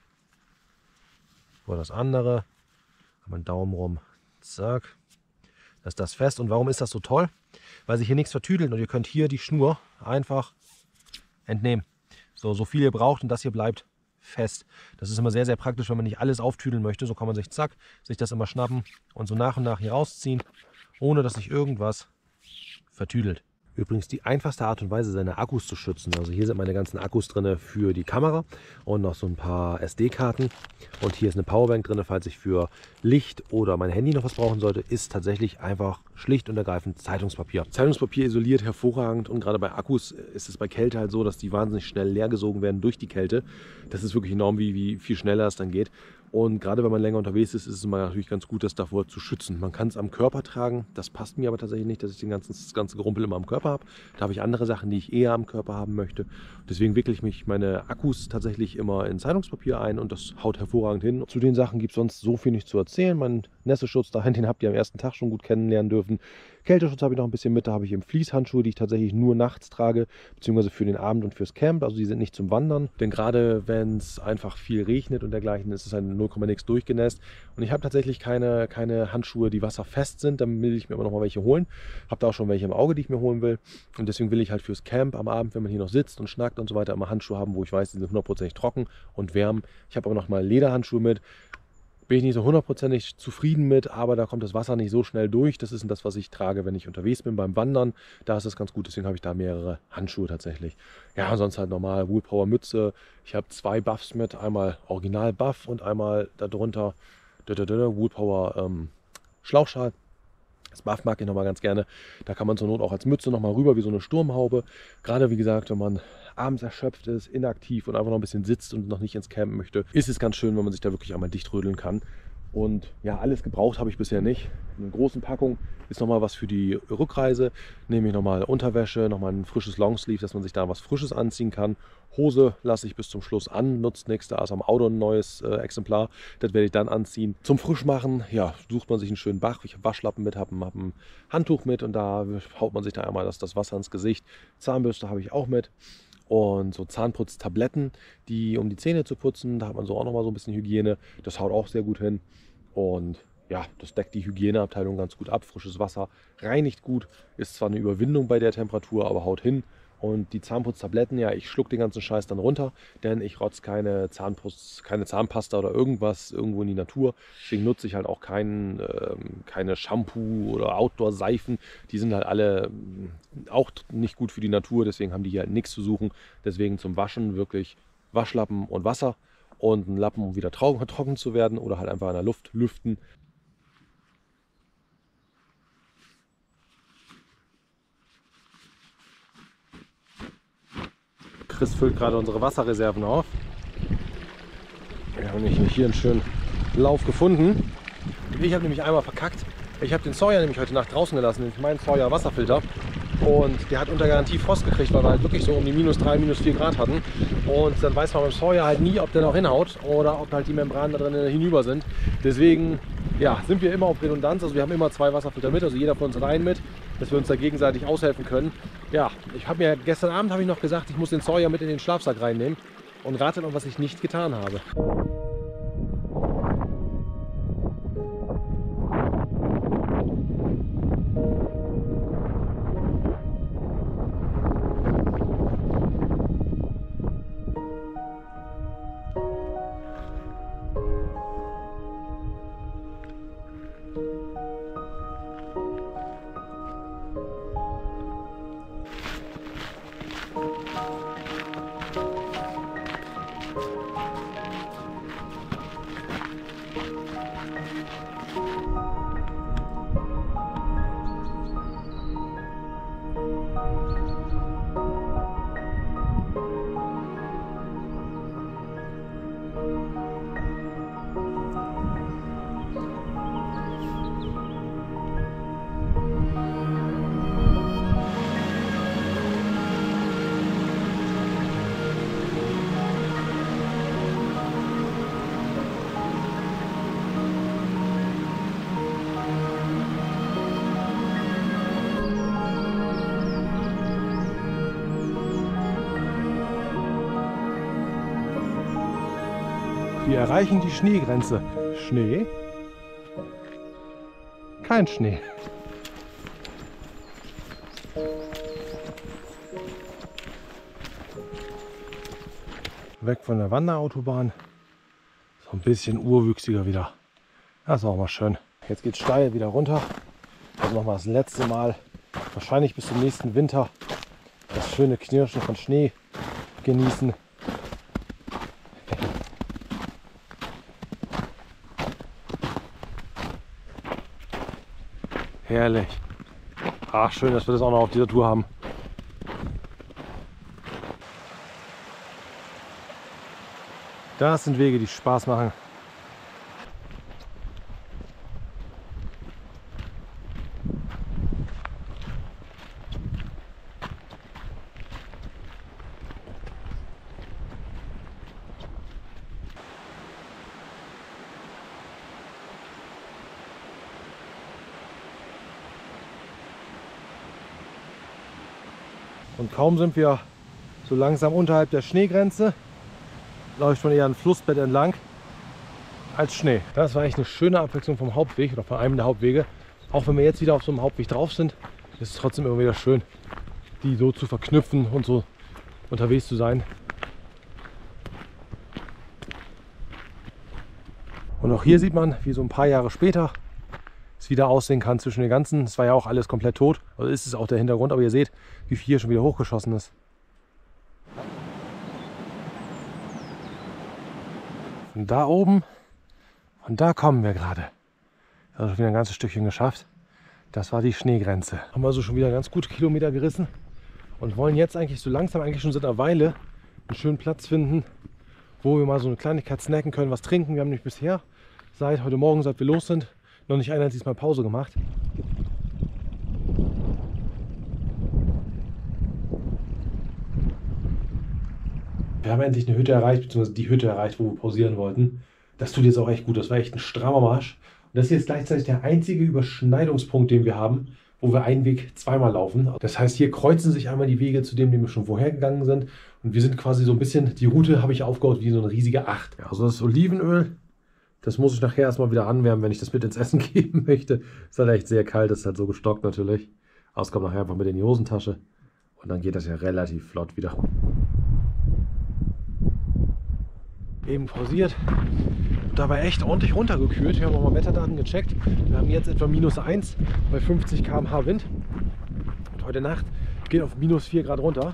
vor das andere. Einmal den Daumen rum, zack. Das ist das fest. Und warum ist das so toll? Weil sich hier nichts vertüdelt und ihr könnt hier die Schnur einfach entnehmen. So viel ihr braucht und das hier bleibt fest. Das ist immer sehr, sehr praktisch, wenn man nicht alles auftüdeln möchte. So kann man sich zack, sich das immer schnappen und so nach und nach hier rausziehen, ohne dass sich irgendwas vertüdelt. Übrigens die einfachste Art und Weise, seine Akkus zu schützen. Also hier sind meine ganzen Akkus drin für die Kamera und noch so ein paar SD-Karten. Und hier ist eine Powerbank drin, falls ich für Licht oder mein Handy noch was brauchen sollte, ist tatsächlich einfach schlicht und ergreifend Zeitungspapier. Zeitungspapier isoliert hervorragend und gerade bei Akkus ist es bei Kälte halt so, dass die wahnsinnig schnell leergesogen werden durch die Kälte. Das ist wirklich enorm, wie viel schneller es dann geht. Und gerade wenn man länger unterwegs ist, ist es immer natürlich ganz gut, das davor zu schützen. Man kann es am Körper tragen, das passt mir aber tatsächlich nicht, dass ich das ganze Gerumpel immer am Körper habe. Da habe ich andere Sachen, die ich eher am Körper haben möchte. Deswegen wickle ich meine Akkus tatsächlich immer in Zeitungspapier ein und das haut hervorragend hin. Zu den Sachen gibt es sonst so viel nicht zu erzählen. Mein Nässeschutz dahin, den habt ihr am ersten Tag schon gut kennenlernen dürfen. Kälteschutz habe ich noch ein bisschen mit, da habe ich eben Fließhandschuhe, die ich tatsächlich nur nachts trage, beziehungsweise für den Abend und fürs Camp, also die sind nicht zum Wandern. Denn gerade wenn es einfach viel regnet und dergleichen, ist es ein 0, nix durchgenässt. Und ich habe tatsächlich keine Handschuhe, die wasserfest sind, dann will ich mir aber noch mal welche holen. Habe da auch schon welche im Auge, die ich mir holen will. Und deswegen will ich halt fürs Camp am Abend, wenn man hier noch sitzt und schnackt und so weiter, immer Handschuhe haben, wo ich weiß, die sind 100% trocken und wärmen. Ich habe aber noch mal Lederhandschuhe mit. Bin ich nicht so 100% zufrieden mit, aber da kommt das Wasser nicht so schnell durch. Das ist das, was ich trage, wenn ich unterwegs bin beim Wandern. Da ist es ganz gut, deswegen habe ich da mehrere Handschuhe tatsächlich. Ja, sonst halt normal Woolpower Mütze. Ich habe 2 Buffs mit, einmal Original Buff und einmal darunter Woolpower Schlauchschal. Das Buff mag ich nochmal ganz gerne. Da kann man zur Not auch als Mütze nochmal rüber, wie so eine Sturmhaube. Gerade wie gesagt, wenn man abends erschöpft ist, inaktiv und einfach noch ein bisschen sitzt und noch nicht ins Campen möchte, ist es ganz schön, wenn man sich da wirklich einmal dicht rödeln kann. Und ja, alles gebraucht habe ich bisher nicht. In einer großen Packung ist nochmal was für die Rückreise. Nehme ich nochmal Unterwäsche, nochmal ein frisches Longsleeve, dass man sich da was Frisches anziehen kann. Hose lasse ich bis zum Schluss an, nutzt nichts. Da ist am Auto ein neues Exemplar. Das werde ich dann anziehen. Zum Frischmachen, ja, sucht man sich einen schönen Bach. Ich habe Waschlappen mit, habe ein Handtuch mit und da haut man sich da einmal das Wasser ins Gesicht. Zahnbürste habe ich auch mit. Und so Zahnputztabletten, die um die Zähne zu putzen, da hat man so auch nochmal so ein bisschen Hygiene. Das haut auch sehr gut hin. Und ja, das deckt die Hygieneabteilung ganz gut ab. Frisches Wasser reinigt gut, ist zwar eine Überwindung bei der Temperatur, aber haut hin. Und die Zahnputztabletten, ja, ich schluck den ganzen Scheiß dann runter, denn ich rotze keine Zahnpasta oder irgendwas irgendwo in die Natur. Deswegen nutze ich halt auch keine Shampoo oder Outdoor-Seifen. Die sind halt alle auch nicht gut für die Natur, deswegen haben die hier halt nichts zu suchen. Deswegen zum Waschen wirklich Waschlappen und Wasser und einen Lappen, um wieder trocken zu werden oder halt einfach in der Luft lüften. Chris füllt gerade unsere Wasserreserven auf. Wir haben hier einen schönen Lauf gefunden. Ich habe nämlich einmal verkackt. Ich habe den Sawyer nämlich heute Nacht draußen gelassen, nämlich meinen Sawyer Wasserfilter. Und der hat unter Garantie Frost gekriegt, weil wir halt wirklich so um die -3, -4 Grad hatten. Und dann weiß man beim Sawyer halt nie, ob der noch hinhaut oder ob halt die Membranen da drin hinüber sind. Deswegen ja, sind wir immer auf Redundanz. Also wir haben immer 2 Wasserfilter mit, also jeder von uns hat einen mit, dass wir uns da gegenseitig aushelfen können. Ja, ich habe mir gestern Abend habe ich noch gesagt, ich muss den Sawyer mit in den Schlafsack reinnehmen. Und rate mal, was ich nicht getan habe. Wir erreichen die Schneegrenze. Schnee? Kein Schnee. Weg von der Wanderautobahn. So ein bisschen urwüchsiger wieder. Das ist auch mal schön. Jetzt geht es steil wieder runter. Also nochmal das letzte Mal. Wahrscheinlich bis zum nächsten Winter. Das schöne Knirschen von Schnee genießen. Herrlich. Ach, schön, dass wir das auch noch auf dieser Tour haben. Das sind Wege, die Spaß machen. Und kaum sind wir so langsam unterhalb der Schneegrenze, läuft man eher ein Flussbett entlang als Schnee. Das war echt eine schöne Abwechslung vom Hauptweg oder von einem der Hauptwege. Auch wenn wir jetzt wieder auf so einem Hauptweg drauf sind, ist es trotzdem immer wieder schön, die so zu verknüpfen und so unterwegs zu sein. Und auch hier sieht man, wie so ein paar Jahre später es wieder aussehen kann zwischen den ganzen. Es war ja auch alles komplett tot, also ist es auch der Hintergrund, aber ihr seht, wie viel hier schon wieder hochgeschossen ist. Von da oben, von da kommen wir gerade. Also wieder ein ganzes Stückchen geschafft. Das war die Schneegrenze. Haben also schon wieder ganz gute Kilometer gerissen und wollen jetzt eigentlich so langsam, eigentlich schon seit einer Weile, einen schönen Platz finden, wo wir mal so eine Kleinigkeit snacken können, was trinken. Wir haben nämlich bisher, seit heute Morgen, seit wir los sind, noch nicht ein einziges Mal Pause gemacht. Wir haben endlich eine Hütte erreicht, beziehungsweise die Hütte erreicht, wo wir pausieren wollten. Das tut jetzt auch echt gut. Das war echt ein strammer Marsch. Und das ist jetzt gleichzeitig der einzige Überschneidungspunkt, den wir haben, wo wir einen Weg zweimal laufen. Das heißt, hier kreuzen sich einmal die Wege zu dem, den wir schon vorher gegangen sind. Und wir sind quasi so ein bisschen, die Route habe ich aufgebaut wie so eine riesige Acht. Ja, also das Olivenöl, das muss ich nachher erstmal wieder anwärmen, wenn ich das mit ins Essen geben möchte. Ist halt echt sehr kalt, das ist halt so gestockt natürlich. Aber es kommt nachher einfach mit in die Hosentasche. Und dann geht das ja relativ flott wieder. Eben pausiert und dabei echt ordentlich runtergekühlt. Wir haben auch mal Wetterdaten gecheckt. Wir haben jetzt etwa -1 bei 50 km/h Wind. Und heute Nacht geht auf -4 Grad runter.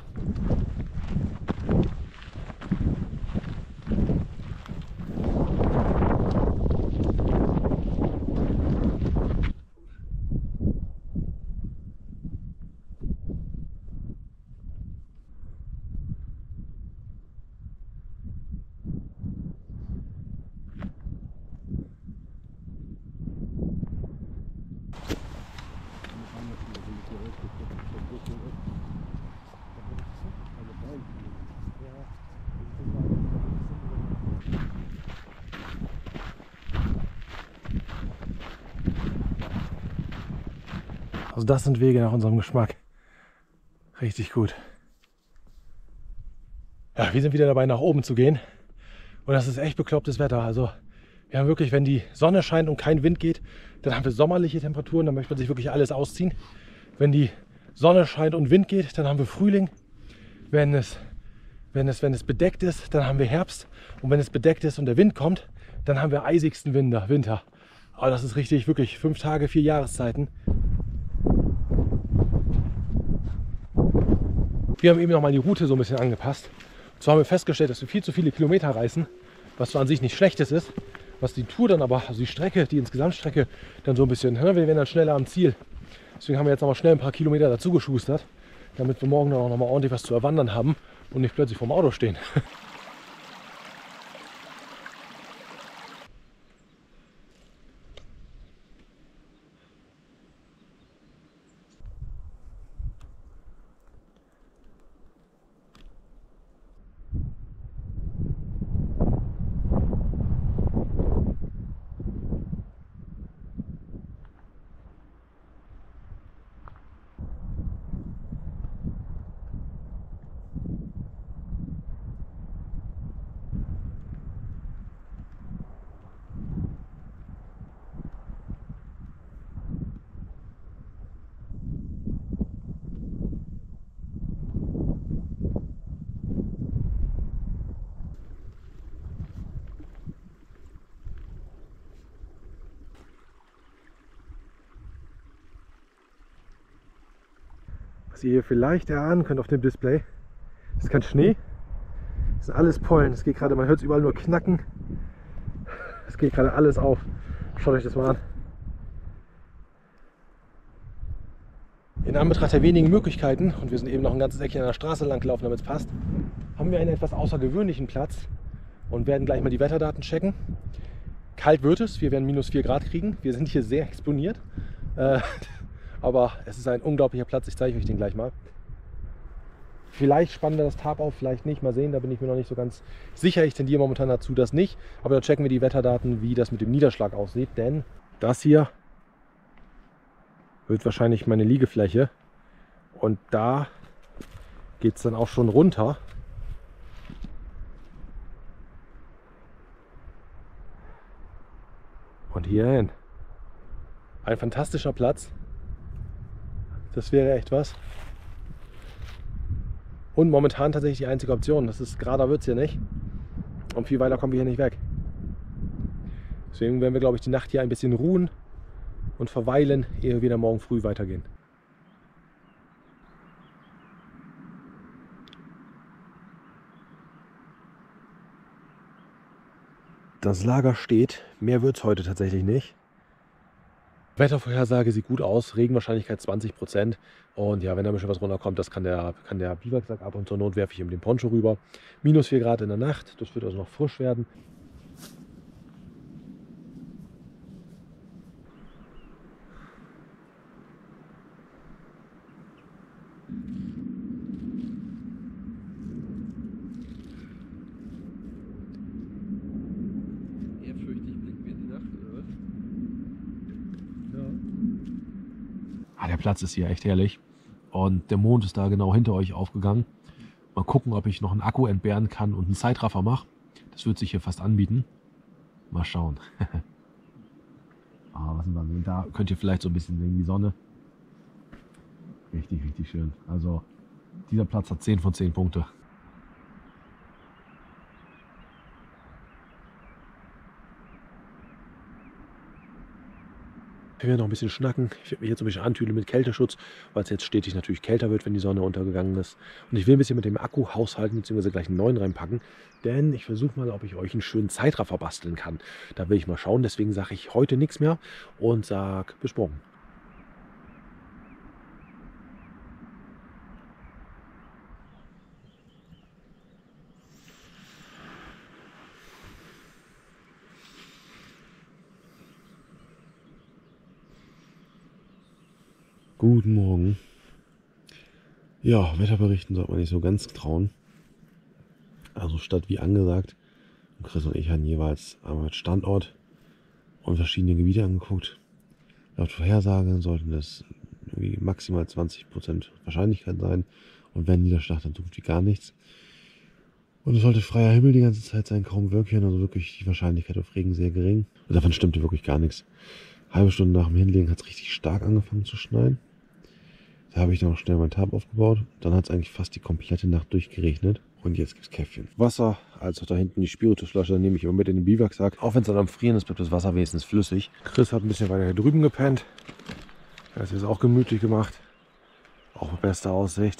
Also das sind Wege nach unserem Geschmack. Richtig gut. Ja, wir sind wieder dabei, nach oben zu gehen. Und das ist echt beklopptes Wetter. Also wir haben wirklich, wenn die Sonne scheint und kein Wind geht, dann haben wir sommerliche Temperaturen. Dann möchte man sich wirklich alles ausziehen. Wenn die Sonne scheint und Wind geht, dann haben wir Frühling. Wenn es bedeckt ist, dann haben wir Herbst. Und wenn es bedeckt ist und der Wind kommt, dann haben wir eisigsten Winter. Aber das ist richtig, wirklich 5 Tage, 4 Jahreszeiten. Wir haben eben noch mal die Route so ein bisschen angepasst. Und zwar haben wir festgestellt, dass wir viel zu viele Kilometer reisen, was so an sich nicht Schlechtes ist. Was die Tour dann aber, also die Strecke, die Insgesamtstrecke, dann so ein bisschen, wir werden dann schneller am Ziel. Deswegen haben wir jetzt noch mal schnell ein paar Kilometer dazu geschustert, damit wir morgen dann auch noch mal ordentlich was zu erwandern haben und nicht plötzlich vorm Auto stehen. Was ihr hier vielleicht erahnen könnt auf dem Display, ist kein Schnee, das sind alles Pollen. Es geht gerade, man hört es überall nur knacken. Es geht gerade alles auf. Schaut euch das mal an. In Anbetracht der wenigen Möglichkeiten, und wir sind eben noch ein ganzes Eckchen an der Straße lang gelaufen, damit es passt, haben wir einen etwas außergewöhnlichen Platz und werden gleich mal die Wetterdaten checken. Kalt wird es, wir werden minus 4 Grad kriegen. Wir sind hier sehr exponiert. Aber es ist ein unglaublicher Platz, ich zeige euch den gleich mal. Vielleicht spannen wir das Tarp auf, vielleicht nicht, mal sehen, da bin ich mir noch nicht so ganz sicher. Ich tendiere momentan dazu, das nicht. Aber da checken wir die Wetterdaten, wie das mit dem Niederschlag aussieht. Denn das hier wird wahrscheinlich meine Liegefläche. Und da geht es dann auch schon runter. Und hierhin. Ein fantastischer Platz. Das wäre echt was. Und momentan tatsächlich die einzige Option. Das ist, gerader wird es hier nicht. Und viel weiter kommen wir hier nicht weg. Deswegen werden wir, glaube ich, die Nacht hier ein bisschen ruhen und verweilen, ehe wir wieder morgen früh weitergehen. Das Lager steht. Mehr wird es heute tatsächlich nicht. Wettervorhersage sieht gut aus, Regenwahrscheinlichkeit 20%. Und ja, wenn da ein bisschen was runterkommt, das kann der Biwaksack ab und zur Not werfe ich ihm den Poncho rüber. Minus 4 Grad in der Nacht, das wird also noch frisch werden. Der Platz ist hier echt herrlich und der Mond ist da genau hinter euch aufgegangen. Mal gucken, ob ich noch einen Akku entbehren kann und einen Zeitraffer mache. Das wird sich hier fast anbieten. Mal schauen. Was sind dann? Da könnt ihr vielleicht so ein bisschen sehen, die Sonne. Richtig, richtig schön. Also dieser Platz hat 10 von 10 Punkte. Wir werden noch ein bisschen schnacken. Ich werde mich jetzt ein bisschen antüdeln mit Kälteschutz, weil es jetzt stetig natürlich kälter wird, wenn die Sonne untergegangen ist. Und ich will ein bisschen mit dem Akku haushalten, beziehungsweise gleich einen neuen reinpacken. Denn ich versuche mal, ob ich euch einen schönen Zeitraffer basteln kann. Da will ich mal schauen. Deswegen sage ich heute nichts mehr und sage bis morgen. Guten Morgen. Ja, Wetterberichten sollte man nicht so ganz trauen. Also statt wie angesagt. Chris und ich haben jeweils einmal Standort und verschiedene Gebiete angeguckt. Laut Vorhersagen sollten es irgendwie maximal 20% Wahrscheinlichkeit sein. Und wenn Niederschlag, dann so gut wie gar nichts. Und es sollte freier Himmel die ganze Zeit sein, kaum Wölkchen, also wirklich die Wahrscheinlichkeit auf Regen sehr gering. Und davon stimmte wirklich gar nichts. Halbe Stunde nach dem Hinlegen hat es richtig stark angefangen zu schneien. Da habe ich dann noch schnell mein Tarp aufgebaut. Dann hat es eigentlich fast die komplette Nacht durchgeregnet. Und jetzt gibt es Käffchen. Wasser, als auch da hinten die Spiritusflasche, nehme ich immer mit in den Biwaksack. Auch wenn es dann am Frieren ist, bleibt das Wasser wenigstens flüssig. Chris hat ein bisschen weiter hier drüben gepennt. Er hat es jetzt auch gemütlich gemacht. Auch mit bester Aussicht.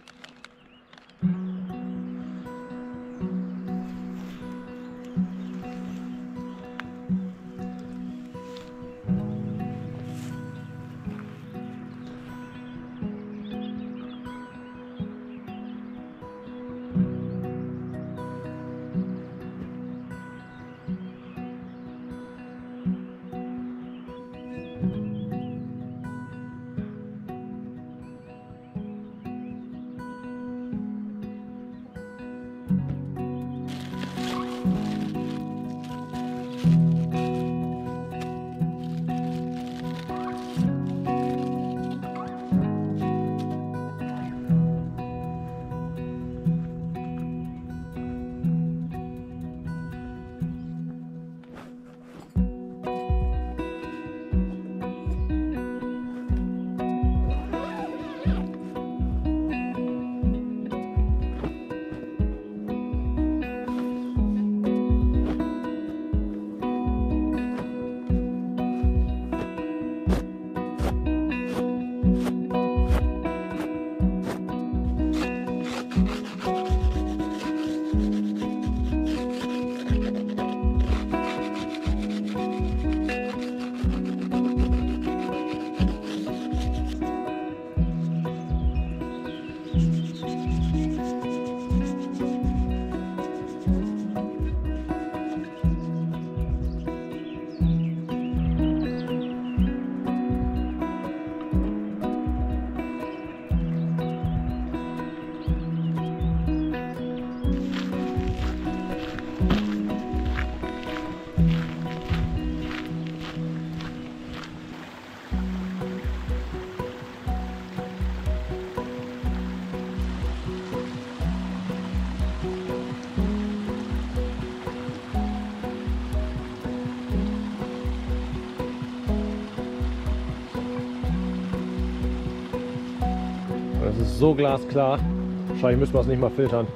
Das ist so glasklar. Wahrscheinlich müssen wir es nicht mal filtern.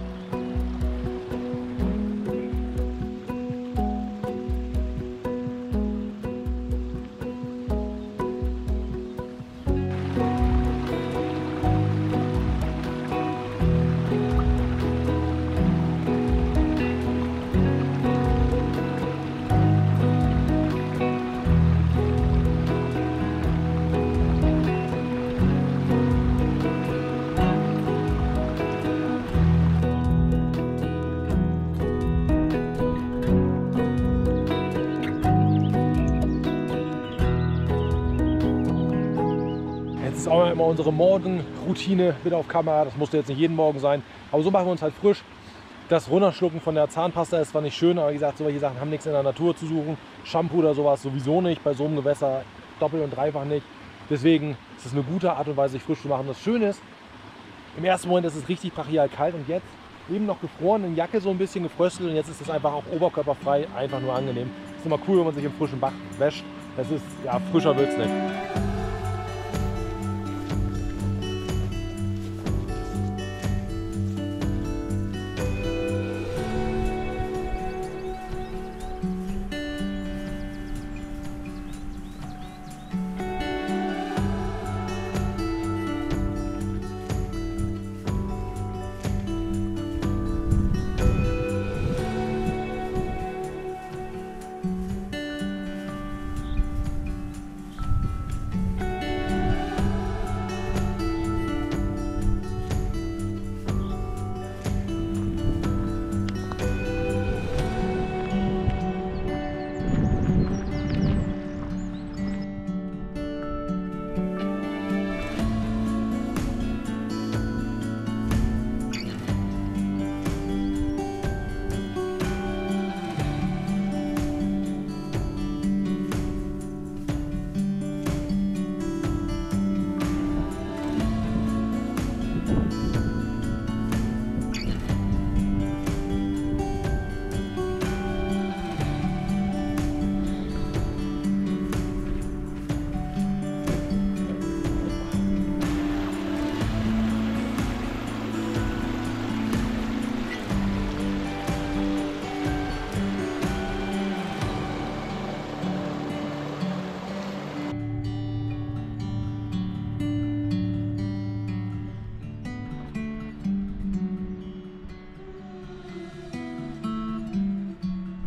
Jetzt ist auch immer unsere Morgenroutine wieder auf Kamera. Das musste jetzt nicht jeden Morgen sein. Aber so machen wir uns halt frisch. Das Runterschlucken von der Zahnpasta ist zwar nicht schön, aber wie gesagt, solche Sachen haben nichts in der Natur zu suchen. Shampoo oder sowas sowieso nicht, bei so einem Gewässer doppelt und dreifach nicht. Deswegen ist es eine gute Art und Weise, sich frisch zu machen. Das Schöne ist, im ersten Moment ist es richtig brachial kalt und jetzt eben noch gefroren, in Jacke so ein bisschen gefröstelt und jetzt ist es einfach auch oberkörperfrei, einfach nur angenehm. Ist immer cool, wenn man sich im frischen Bach wäscht. Das ist, ja, frischer wird's nicht.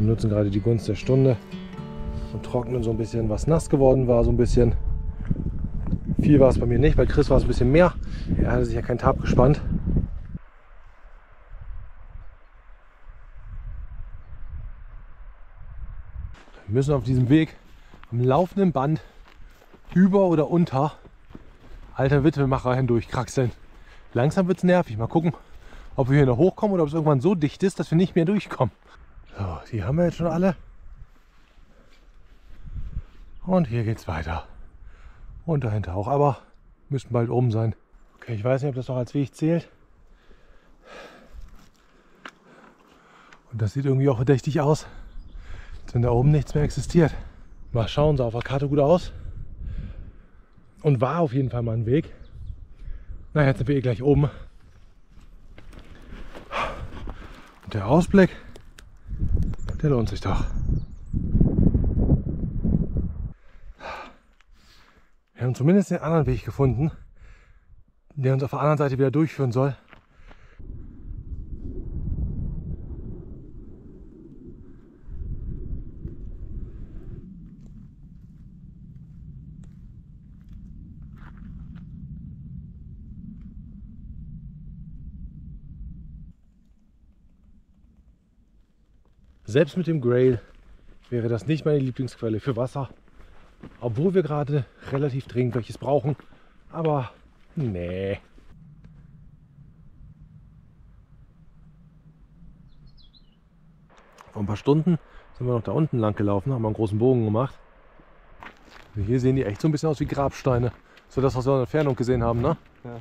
nutzen gerade die Gunst der Stunde und trocknen so ein bisschen, was nass geworden war, so ein bisschen. Viel war es bei mir nicht, bei Chris war es ein bisschen mehr. Er hatte sich ja kein Tab gespannt. Wir müssen auf diesem Weg am laufenden Band über oder unter alter Witwemacher hindurchkraxeln. Langsam wird es nervig. Mal gucken, ob wir hier noch hochkommen oder ob es irgendwann so dicht ist, dass wir nicht mehr durchkommen. So, die haben wir jetzt schon alle. Und hier geht's weiter. Und dahinter auch, aber müssten bald oben sein. Okay, ich weiß nicht, ob das noch als Weg zählt. Und das sieht irgendwie auch verdächtig aus, als wenn da oben nichts mehr existiert. Mal schauen, sah auf der Karte gut aus. Und war auf jeden Fall mal ein Weg. Na, jetzt sind wir gleich oben. Und der Ausblick, der lohnt sich doch. Wir haben zumindest den anderen Weg gefunden, der uns auf der anderen Seite wieder durchführen soll. Selbst mit dem Grail wäre das nicht meine Lieblingsquelle für Wasser. Obwohl wir gerade relativ dringend welches brauchen. Aber nee. Vor ein paar Stunden sind wir noch da unten lang gelaufen, haben einen großen Bogen gemacht. Also hier sehen die echt so ein bisschen aus wie Grabsteine. So das, was wir in der Entfernung gesehen haben, ne? Ja.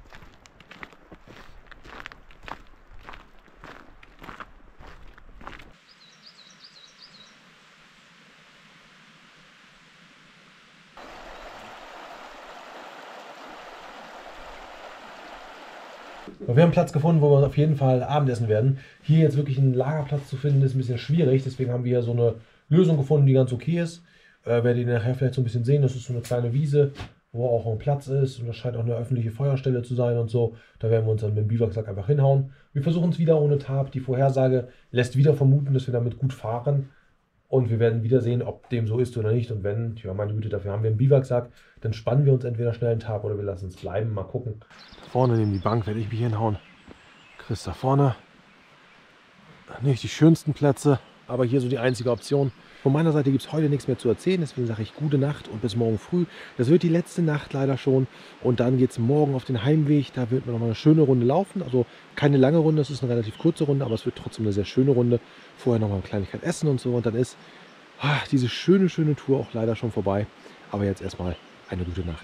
Wir haben Platz gefunden, wo wir auf jeden Fall Abendessen werden. Hier jetzt wirklich einen Lagerplatz zu finden, ist ein bisschen schwierig. Deswegen haben wir hier so eine Lösung gefunden, die ganz okay ist. Werdet ihr nachher vielleicht so ein bisschen sehen. Das ist so eine kleine Wiese, wo auch ein Platz ist. Und das scheint auch eine öffentliche Feuerstelle zu sein und so. Da werden wir uns dann mit dem Biwaksack einfach hinhauen. Wir versuchen es wieder ohne Tab. Die Vorhersage lässt wieder vermuten, dass wir damit gut fahren. Und wir werden wieder sehen, ob dem so ist oder nicht. Und wenn, ja meine Güte, dafür haben wir einen Biwaksack, dann spannen wir uns entweder schnell einen Tab oder wir lassen es bleiben. Mal gucken. Vorne neben die Bank werde ich mich hinhauen. Chris da vorne. Nicht die schönsten Plätze, aber hier so die einzige Option. Von meiner Seite gibt es heute nichts mehr zu erzählen, deswegen sage ich gute Nacht und bis morgen früh. Das wird die letzte Nacht leider schon und dann geht es morgen auf den Heimweg. Da wird man noch mal eine schöne Runde laufen. Also keine lange Runde, es ist eine relativ kurze Runde, aber es wird trotzdem eine sehr schöne Runde. Vorher noch mal eine Kleinigkeit essen und so und dann ist diese schöne Tour auch leider schon vorbei. Aber jetzt erstmal eine gute Nacht.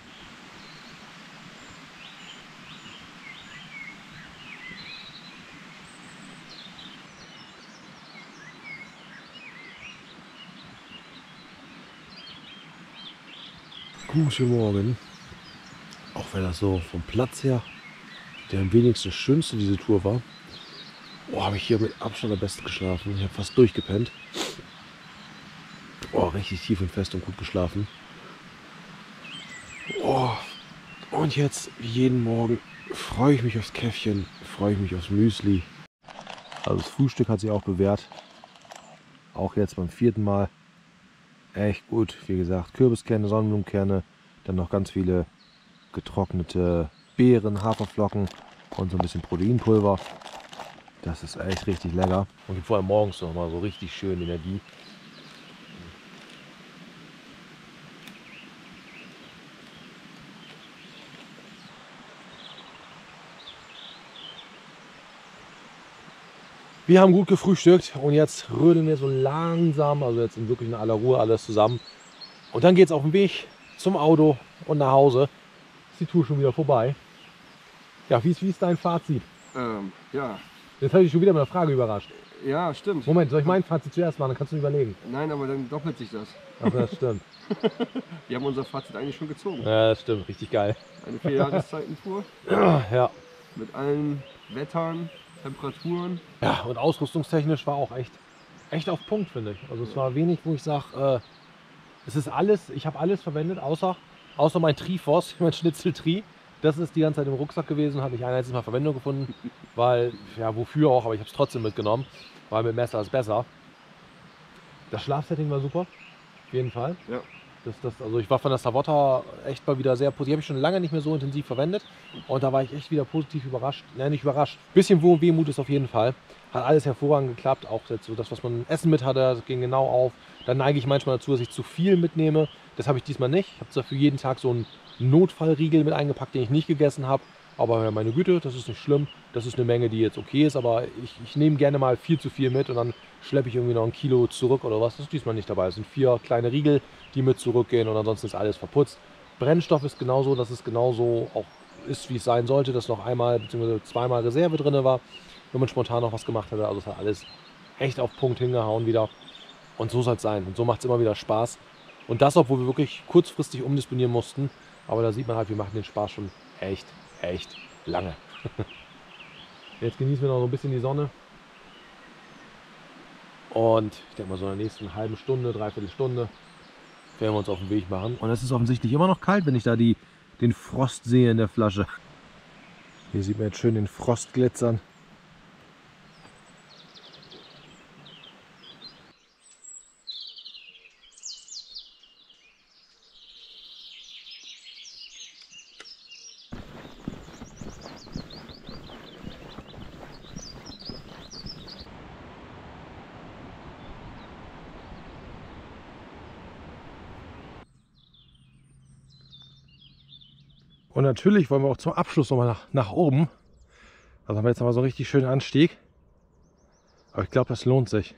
Guten Morgen. Auch wenn das so vom Platz her der am wenigsten schönste diese Tour war, habe ich hier mit Abstand am besten geschlafen. Ich habe fast durchgepennt. Richtig tief und fest und gut geschlafen. Und jetzt, wie jeden Morgen, freue ich mich aufs Käffchen, freue ich mich aufs Müsli. Also das Frühstück hat sich auch bewährt. Auch jetzt beim 4. Mal. Echt gut, wie gesagt, Kürbiskerne, Sonnenblumenkerne, dann noch ganz viele getrocknete Beeren, Haferflocken und so ein bisschen Proteinpulver. Das ist echt richtig lecker und gibt vor allem morgens noch mal so richtig schön Energie. Wir haben gut gefrühstückt und jetzt rödeln wir so langsam, also jetzt in wirklich in aller Ruhe alles zusammen. Und dann geht es auf den Weg zum Auto und nach Hause. Ist die Tour schon wieder vorbei. Ja, wie ist dein Fazit? Ja. Jetzt habe ich schon wieder mit einer Frage überrascht. Ja, stimmt. Moment, soll ich mein Fazit zuerst machen? Dann kannst du überlegen. Nein, aber dann doppelt sich das. Ach, das stimmt. Wir haben unser Fazit eigentlich schon gezogen. Ja, das stimmt. Richtig geil. Eine 4-Jahreszeiten-Tour. Ja. Mit allen Wettern, Temperaturen. Ja, und ausrüstungstechnisch war auch echt auf Punkt, finde ich. Also es war wenig, wo ich sage, es ist alles, ich habe alles verwendet, außer mein Trifoss, mein Schnitzel-Tri. Das ist die ganze Zeit im Rucksack gewesen, habe ich ein einziges Mal Verwendung gefunden, weil, ja, wofür auch, aber ich habe es trotzdem mitgenommen, weil mit Messer ist besser. Das Schlafsetting war super, auf jeden Fall. Ja. Also ich war von der Savotta echt mal wieder sehr positiv. Die habe ich schon lange nicht mehr so intensiv verwendet. Und da war ich echt wieder positiv überrascht. Nein, nicht überrascht. Bisschen Wehmut ist auf jeden Fall. Hat alles hervorragend geklappt. Auch jetzt so das, was man Essen mit hatte, das ging genau auf. Dann neige ich manchmal dazu, dass ich zu viel mitnehme. Das habe ich diesmal nicht. Ich habe dafür jeden Tag so einen Notfallriegel mit eingepackt, den ich nicht gegessen habe. Aber ja, meine Güte, das ist nicht schlimm. Das ist eine Menge, die jetzt okay ist. Aber ich nehme gerne mal viel zu viel mit und dann schleppe ich irgendwie noch 1 Kilo zurück oder was. Das ist diesmal nicht dabei. Es sind 4 kleine Riegel, die mit zurückgehen und ansonsten ist alles verputzt. Brennstoff ist genauso, dass es genauso auch ist, wie es sein sollte, dass noch einmal bzw. zweimal Reserve drin war, wenn man spontan noch was gemacht hätte. Also es hat alles echt auf Punkt hingehauen wieder. Und so soll es sein. Und so macht es immer wieder Spaß. Und das, obwohl wir wirklich kurzfristig umdisponieren mussten. Aber da sieht man halt, wir machen den Spaß schon echt lange. Jetzt genießen wir noch so ein bisschen die Sonne. Und ich denke mal, so in der nächsten halben Stunde, dreiviertel Stunde werden wir uns auf den Weg machen. Und es ist offensichtlich immer noch kalt, wenn ich da den Frost sehe in der Flasche. Hier sieht man jetzt schön den Frost glitzern. Und natürlich wollen wir auch zum Abschluss nochmal nach oben. Also haben wir jetzt nochmal so einen richtig schönen Anstieg. Aber ich glaube, das lohnt sich.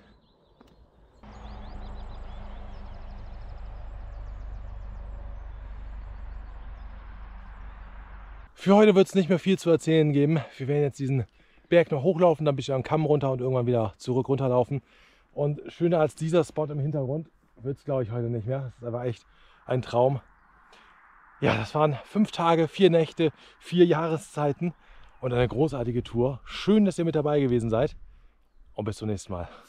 Für heute wird es nicht mehr viel zu erzählen geben. Wir werden jetzt diesen Berg noch hochlaufen, dann ein bisschen am Kamm runter und irgendwann wieder zurück runterlaufen. Und schöner als dieser Spot im Hintergrund wird es, glaube ich, heute nicht mehr. Das ist aber echt ein Traum. Ja, das waren 5 Tage, 4 Nächte, 4 Jahreszeiten und eine großartige Tour. Schön, dass ihr mit dabei gewesen seid und bis zum nächsten Mal.